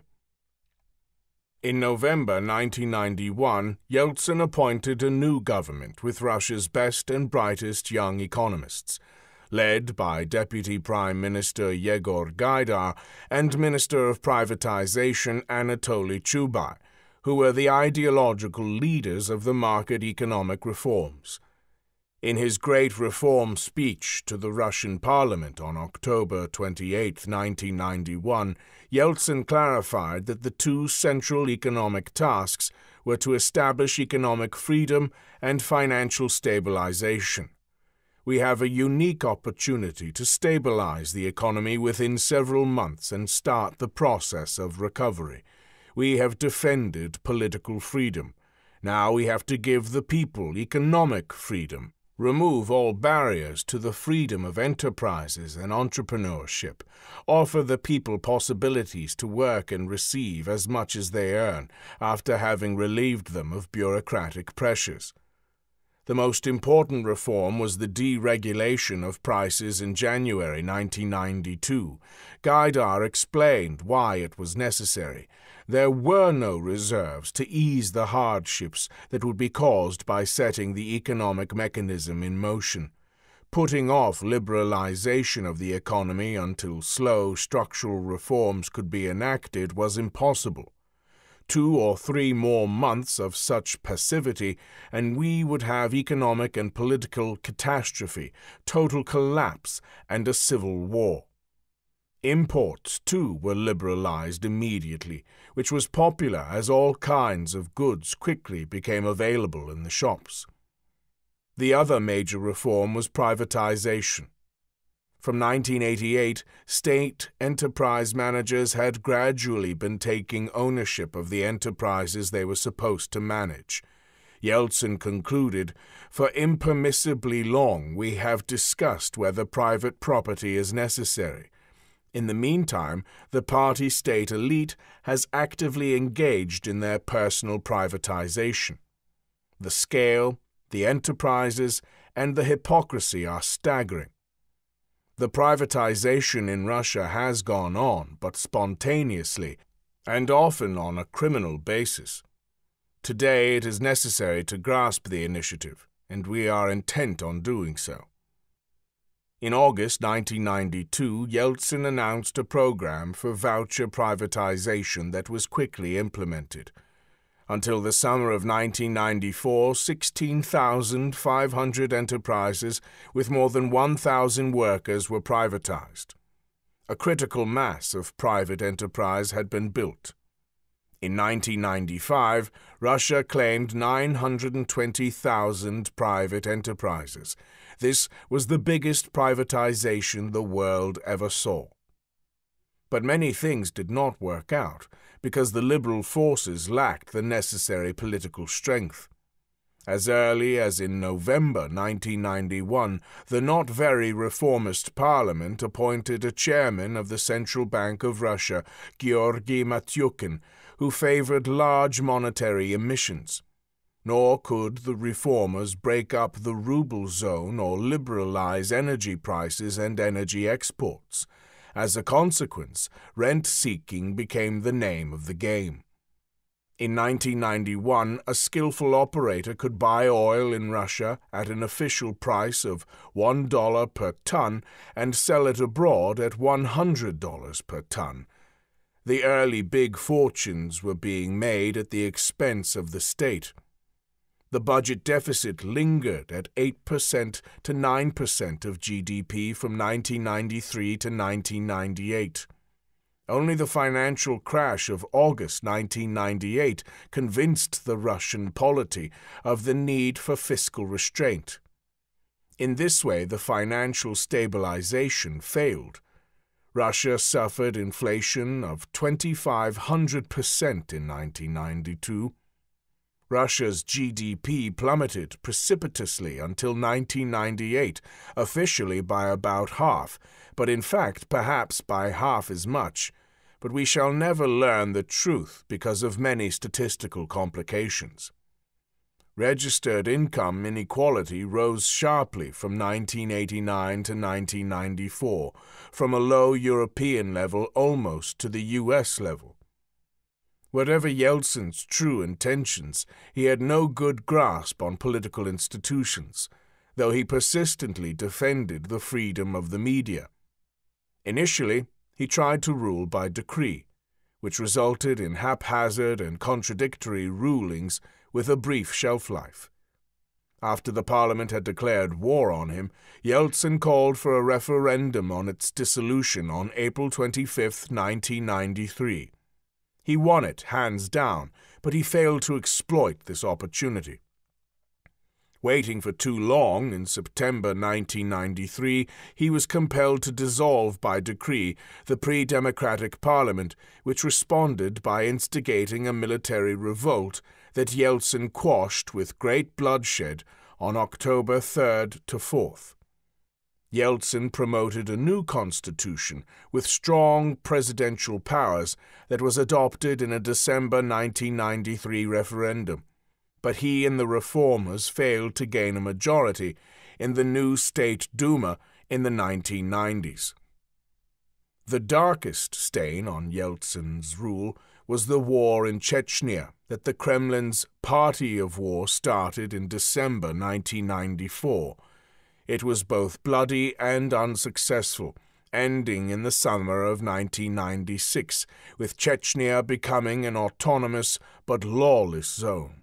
In November nineteen ninety-one, Yeltsin appointed a new government with Russia's best and brightest young economists, led by Deputy Prime Minister Yegor Gaidar and Minister of Privatization Anatoly Chubais, who were the ideological leaders of the market economic reforms. In his great reform speech to the Russian Parliament on October twenty-eighth, nineteen ninety-one, Yeltsin clarified that the two central economic tasks were to establish economic freedom and financial stabilization. We have a unique opportunity to stabilize the economy within several months and start the process of recovery. We have defended political freedom. Now we have to give the people economic freedom. Remove all barriers to the freedom of enterprises and entrepreneurship. Offer the people possibilities to work and receive as much as they earn after having relieved them of bureaucratic pressures. The most important reform was the deregulation of prices in January nineteen ninety-two. Gaidar explained why it was necessary. There were no reserves to ease the hardships that would be caused by setting the economic mechanism in motion. Putting off liberalization of the economy until slow structural reforms could be enacted was impossible. Two or three more months of such passivity, and we would have economic and political catastrophe, total collapse, and a civil war. Imports, too, were liberalized immediately, which was popular as all kinds of goods quickly became available in the shops. The other major reform was privatization. From nineteen eighty-eight, state enterprise managers had gradually been taking ownership of the enterprises they were supposed to manage. Yeltsin concluded, "For impermissibly long we have discussed whether private property is necessary. In the meantime, the party-state elite has actively engaged in their personal privatization. The scale, the enterprises, and the hypocrisy are staggering. The privatization in Russia has gone on, but spontaneously, and often on a criminal basis. Today it is necessary to grasp the initiative, and we are intent on doing so." In August nineteen ninety-two, Yeltsin announced a program for voucher privatization that was quickly implemented. Until the summer of nineteen ninety-four, sixteen thousand five hundred enterprises with more than one thousand workers were privatized. A critical mass of private enterprise had been built. In nineteen ninety-five, Russia claimed nine hundred twenty thousand private enterprises. This was the biggest privatization the world ever saw. But many things did not work out, because the liberal forces lacked the necessary political strength. As early as in November nineteen ninety-one, the not very reformist parliament appointed a chairman of the Central Bank of Russia, Georgy Matyukin, who favored large monetary emissions. Nor could the reformers break up the ruble zone or liberalize energy prices and energy exports. As a consequence, rent-seeking became the name of the game. In nineteen ninety-one, a skillful operator could buy oil in Russia at an official price of one dollar per ton and sell it abroad at one hundred dollars per ton. The early big fortunes were being made at the expense of the state. The budget deficit lingered at eight percent to nine percent of G D P from nineteen ninety-three to nineteen ninety-eight. Only the financial crash of August nineteen ninety-eight convinced the Russian polity of the need for fiscal restraint. In this way, the financial stabilization failed. Russia suffered inflation of twenty-five hundred percent in nineteen ninety-two. Russia's G D P plummeted precipitously until nineteen ninety-eight, officially by about half, but in fact perhaps by half as much. But we shall never learn the truth because of many statistical complications. registered income inequality rose sharply from nineteen eighty-nine to nineteen ninety-four, from a low European level almost to the U S level. Whatever Yeltsin's true intentions, he had no good grasp on political institutions, though he persistently defended the freedom of the media. Initially, he tried to rule by decree, which resulted in haphazard and contradictory rulings with a brief shelf life. After the parliament had declared war on him, Yeltsin called for a referendum on its dissolution on April twenty-fifth, nineteen ninety-three. He won it hands down, but he failed to exploit this opportunity. Waiting for too long, in September nineteen ninety-three, he was compelled to dissolve by decree the pre-democratic parliament, which responded by instigating a military revolt that Yeltsin quashed with great bloodshed on October third to fourth. Yeltsin promoted a new constitution with strong presidential powers that was adopted in a December nineteen ninety-three referendum, but he and the reformers failed to gain a majority in the new State Duma in the nineteen nineties. The darkest stain on Yeltsin's rule was the war in Chechnya that the Kremlin's Party of War started in December nineteen ninety-four. It was both bloody and unsuccessful, ending in the summer of nineteen ninety-six, with Chechnya becoming an autonomous but lawless zone.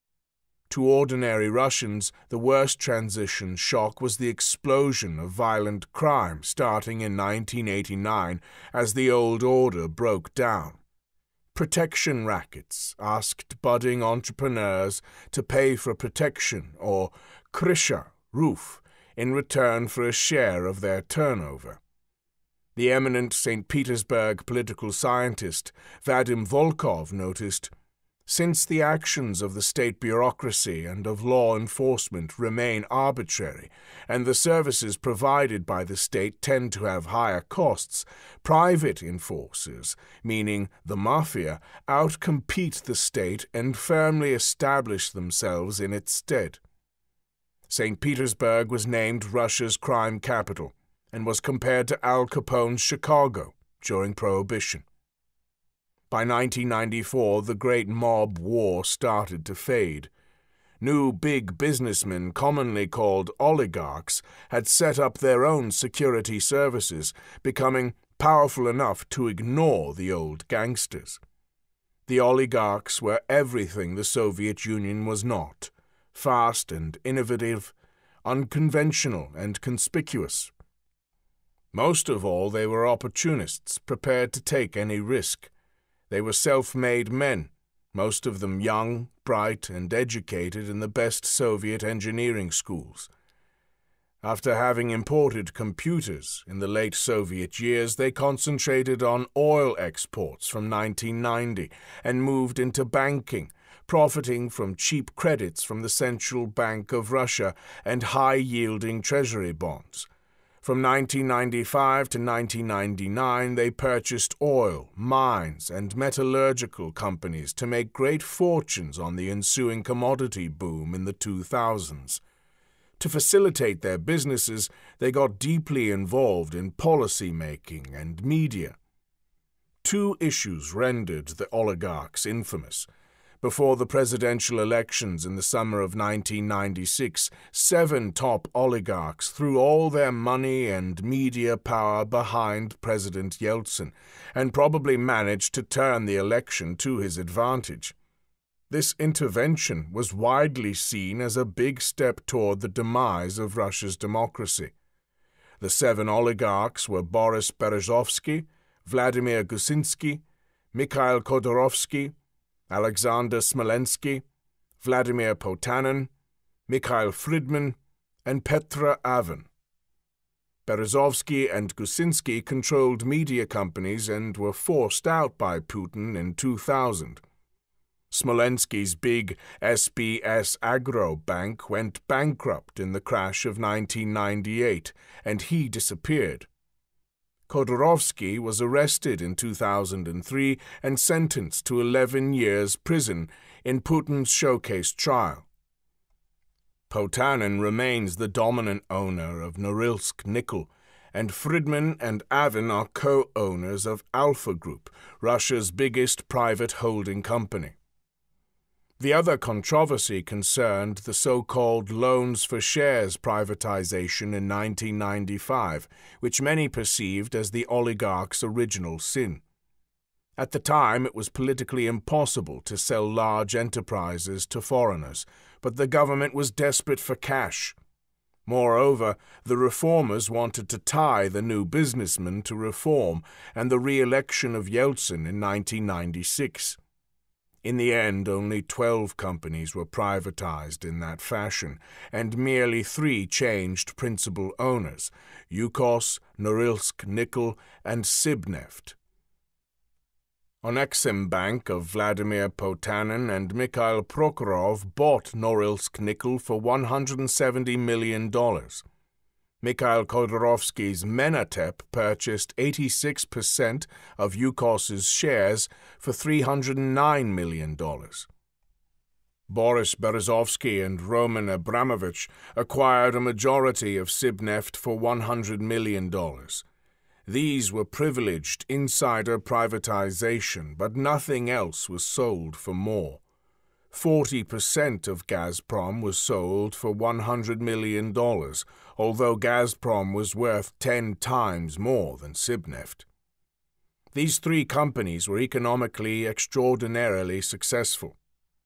To ordinary Russians, the worst transition shock was the explosion of violent crime starting in nineteen eighty-nine as the old order broke down. Protection rackets asked budding entrepreneurs to pay for protection, or krysha, roof, in return for a share of their turnover. The eminent Saint Petersburg political scientist Vadim Volkov noticed, "Since the actions of the state bureaucracy and of law enforcement remain arbitrary, and the services provided by the state tend to have higher costs, private enforcers, meaning the mafia, outcompete the state and firmly establish themselves in its stead." Saint Petersburg was named Russia's crime capital and was compared to Al Capone's Chicago during Prohibition. By nineteen ninety-four, the great mob war started to fade. New big businessmen, commonly called oligarchs, had set up their own security services, becoming powerful enough to ignore the old gangsters. The oligarchs were everything the Soviet Union was not: fast and innovative, unconventional and conspicuous. Most of all, they were opportunists, prepared to take any risk. They were self-made men, most of them young, bright, and educated in the best Soviet engineering schools. After having imported computers in the late Soviet years, they concentrated on oil exports from nineteen ninety and moved into banking, profiting from cheap credits from the Central Bank of Russia and high-yielding treasury bonds. From nineteen ninety-five to nineteen ninety-nine, they purchased oil, mines, and metallurgical companies to make great fortunes on the ensuing commodity boom in the two thousands. To facilitate their businesses, they got deeply involved in policy-making and media. Two issues rendered the oligarchs infamous. Before the presidential elections in the summer of nineteen ninety-six, seven top oligarchs threw all their money and media power behind President Yeltsin, and probably managed to turn the election to his advantage. This intervention was widely seen as a big step toward the demise of Russia's democracy. The seven oligarchs were Boris Berezovsky, Vladimir Gusinsky, Mikhail Khodorkovsky, Alexander Smolensky, Vladimir Potanin, Mikhail Fridman, and Petra Avan. Berezovsky and Gusinsky controlled media companies and were forced out by Putin in two thousand. Smolensky's big S B S Agro Bank went bankrupt in the crash of nineteen ninety-eight, and he disappeared. Khodorkovsky was arrested in two thousand three and sentenced to eleven years prison in Putin's showcase trial. Potanin remains the dominant owner of Norilsk Nickel, and Friedman and Avin are co-owners of Alpha Group, Russia's biggest private holding company. The other controversy concerned the so-called loans for shares privatization in nineteen ninety-five, which many perceived as the oligarchs' original sin. At the time, it was politically impossible to sell large enterprises to foreigners, but the government was desperate for cash. Moreover, the reformers wanted to tie the new businessmen to reform and the re-election of Yeltsin in nineteen ninety-six. In the end, only twelve companies were privatized in that fashion, and merely three changed principal owners: Yukos, Norilsk Nickel, and Sibneft. Onexim Bank of Vladimir Putin and Mikhail Prokhorov bought Norilsk Nickel for one hundred seventy million dollars. Mikhail Khodorkovsky's Menatep purchased eighty-six percent of Yukos's shares for three hundred nine million dollars. Boris Berezovsky and Roman Abramovich acquired a majority of Sibneft for one hundred million dollars. These were privileged insider privatization, but nothing else was sold for more. Forty percent of Gazprom was sold for one hundred million dollars, although Gazprom was worth ten times more than Sibneft. These three companies were economically extraordinarily successful.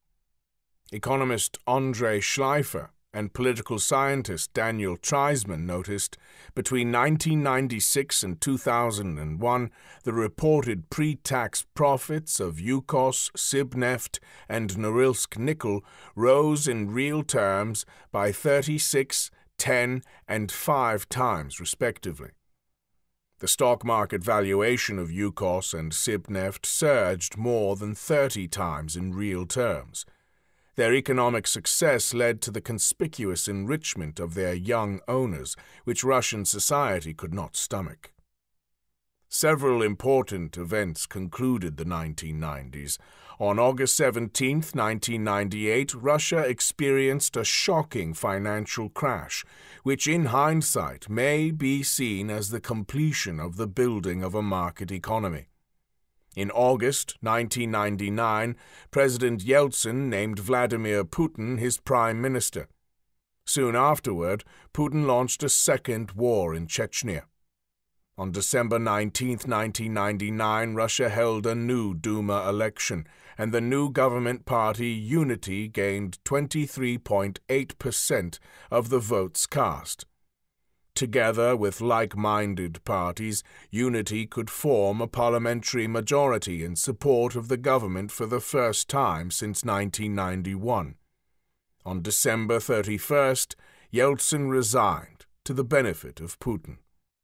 Economist Andrei Schleifer and political scientist Daniel Treisman noticed, between nineteen ninety-six and two thousand one, the reported pre-tax profits of Yukos, Sibneft, and Norilsk Nickel rose in real terms by thirty-six, ten, and five times respectively. The stock market valuation of Yukos and Sibneft surged more than thirty times in real terms. Their economic success led to the conspicuous enrichment of their young owners, which Russian society could not stomach. Several important events concluded the nineteen nineties. On August seventeenth, nineteen ninety-eight, Russia experienced a shocking financial crash, which in hindsight may be seen as the completion of the building of a market economy. In August nineteen ninety-nine, President Yeltsin named Vladimir Putin his prime minister. Soon afterward, Putin launched a second war in Chechnya. On December nineteenth, nineteen ninety-nine, Russia held a new Duma election, and the new government party Unity gained twenty-three point eight percent of the votes cast. Together with like-minded parties, Unity could form a parliamentary majority in support of the government for the first time since nineteen ninety-one. On December thirty-first, Yeltsin resigned to the benefit of Putin.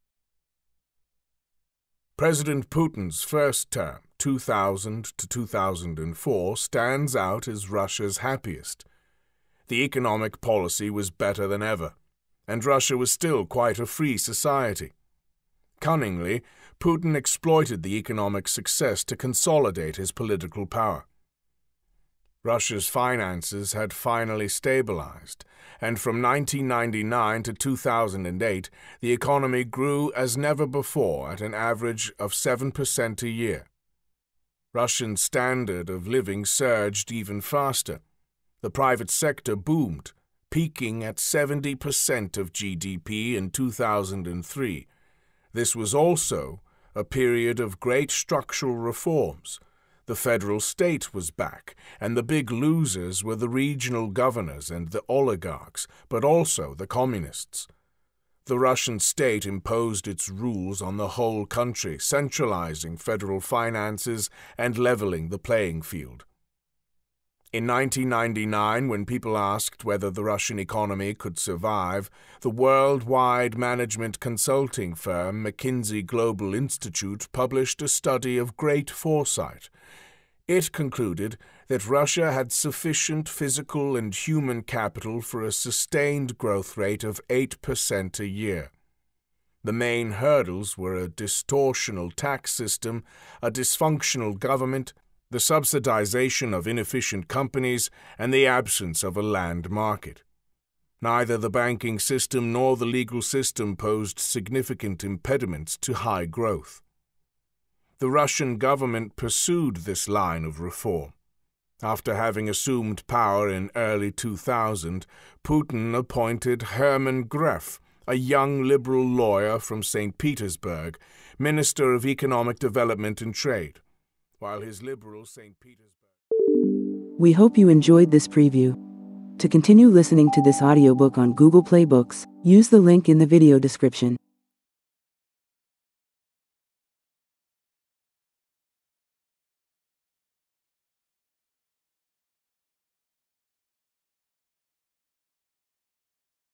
President Putin's first term, two thousand to two thousand four, stands out as Russia's happiest. The economic policy was better than ever, and Russia was still quite a free society. Cunningly, Putin exploited the economic success to consolidate his political power. Russia's finances had finally stabilized, and from nineteen ninety-nine to two thousand eight, the economy grew as never before at an average of seven percent a year. Russian standard of living surged even faster. The private sector boomed, peaking at seventy percent of G D P in two thousand three. This was also a period of great structural reforms. The federal state was back, and the big losers were the regional governors and the oligarchs, but also the communists. The Russian state imposed its rules on the whole country, centralizing federal finances and leveling the playing field. In nineteen ninety-nine, when people asked whether the Russian economy could survive, the worldwide management consulting firm McKinsey Global Institute published a study of great foresight. It concluded that Russia had sufficient physical and human capital for a sustained growth rate of eight percent a year. The main hurdles were a distortional tax system, a dysfunctional government, the subsidization of inefficient companies, and the absence of a land market. Neither the banking system nor the legal system posed significant impediments to high growth. The Russian government pursued this line of reform. After having assumed power in early two thousand, Putin appointed Hermann Greff, a young liberal lawyer from Saint Petersburg, Minister of Economic Development and Trade, while his liberal Saint Petersburg... We hope you enjoyed this preview. To continue listening to this audiobook on Google Play Books, use the link in the video description.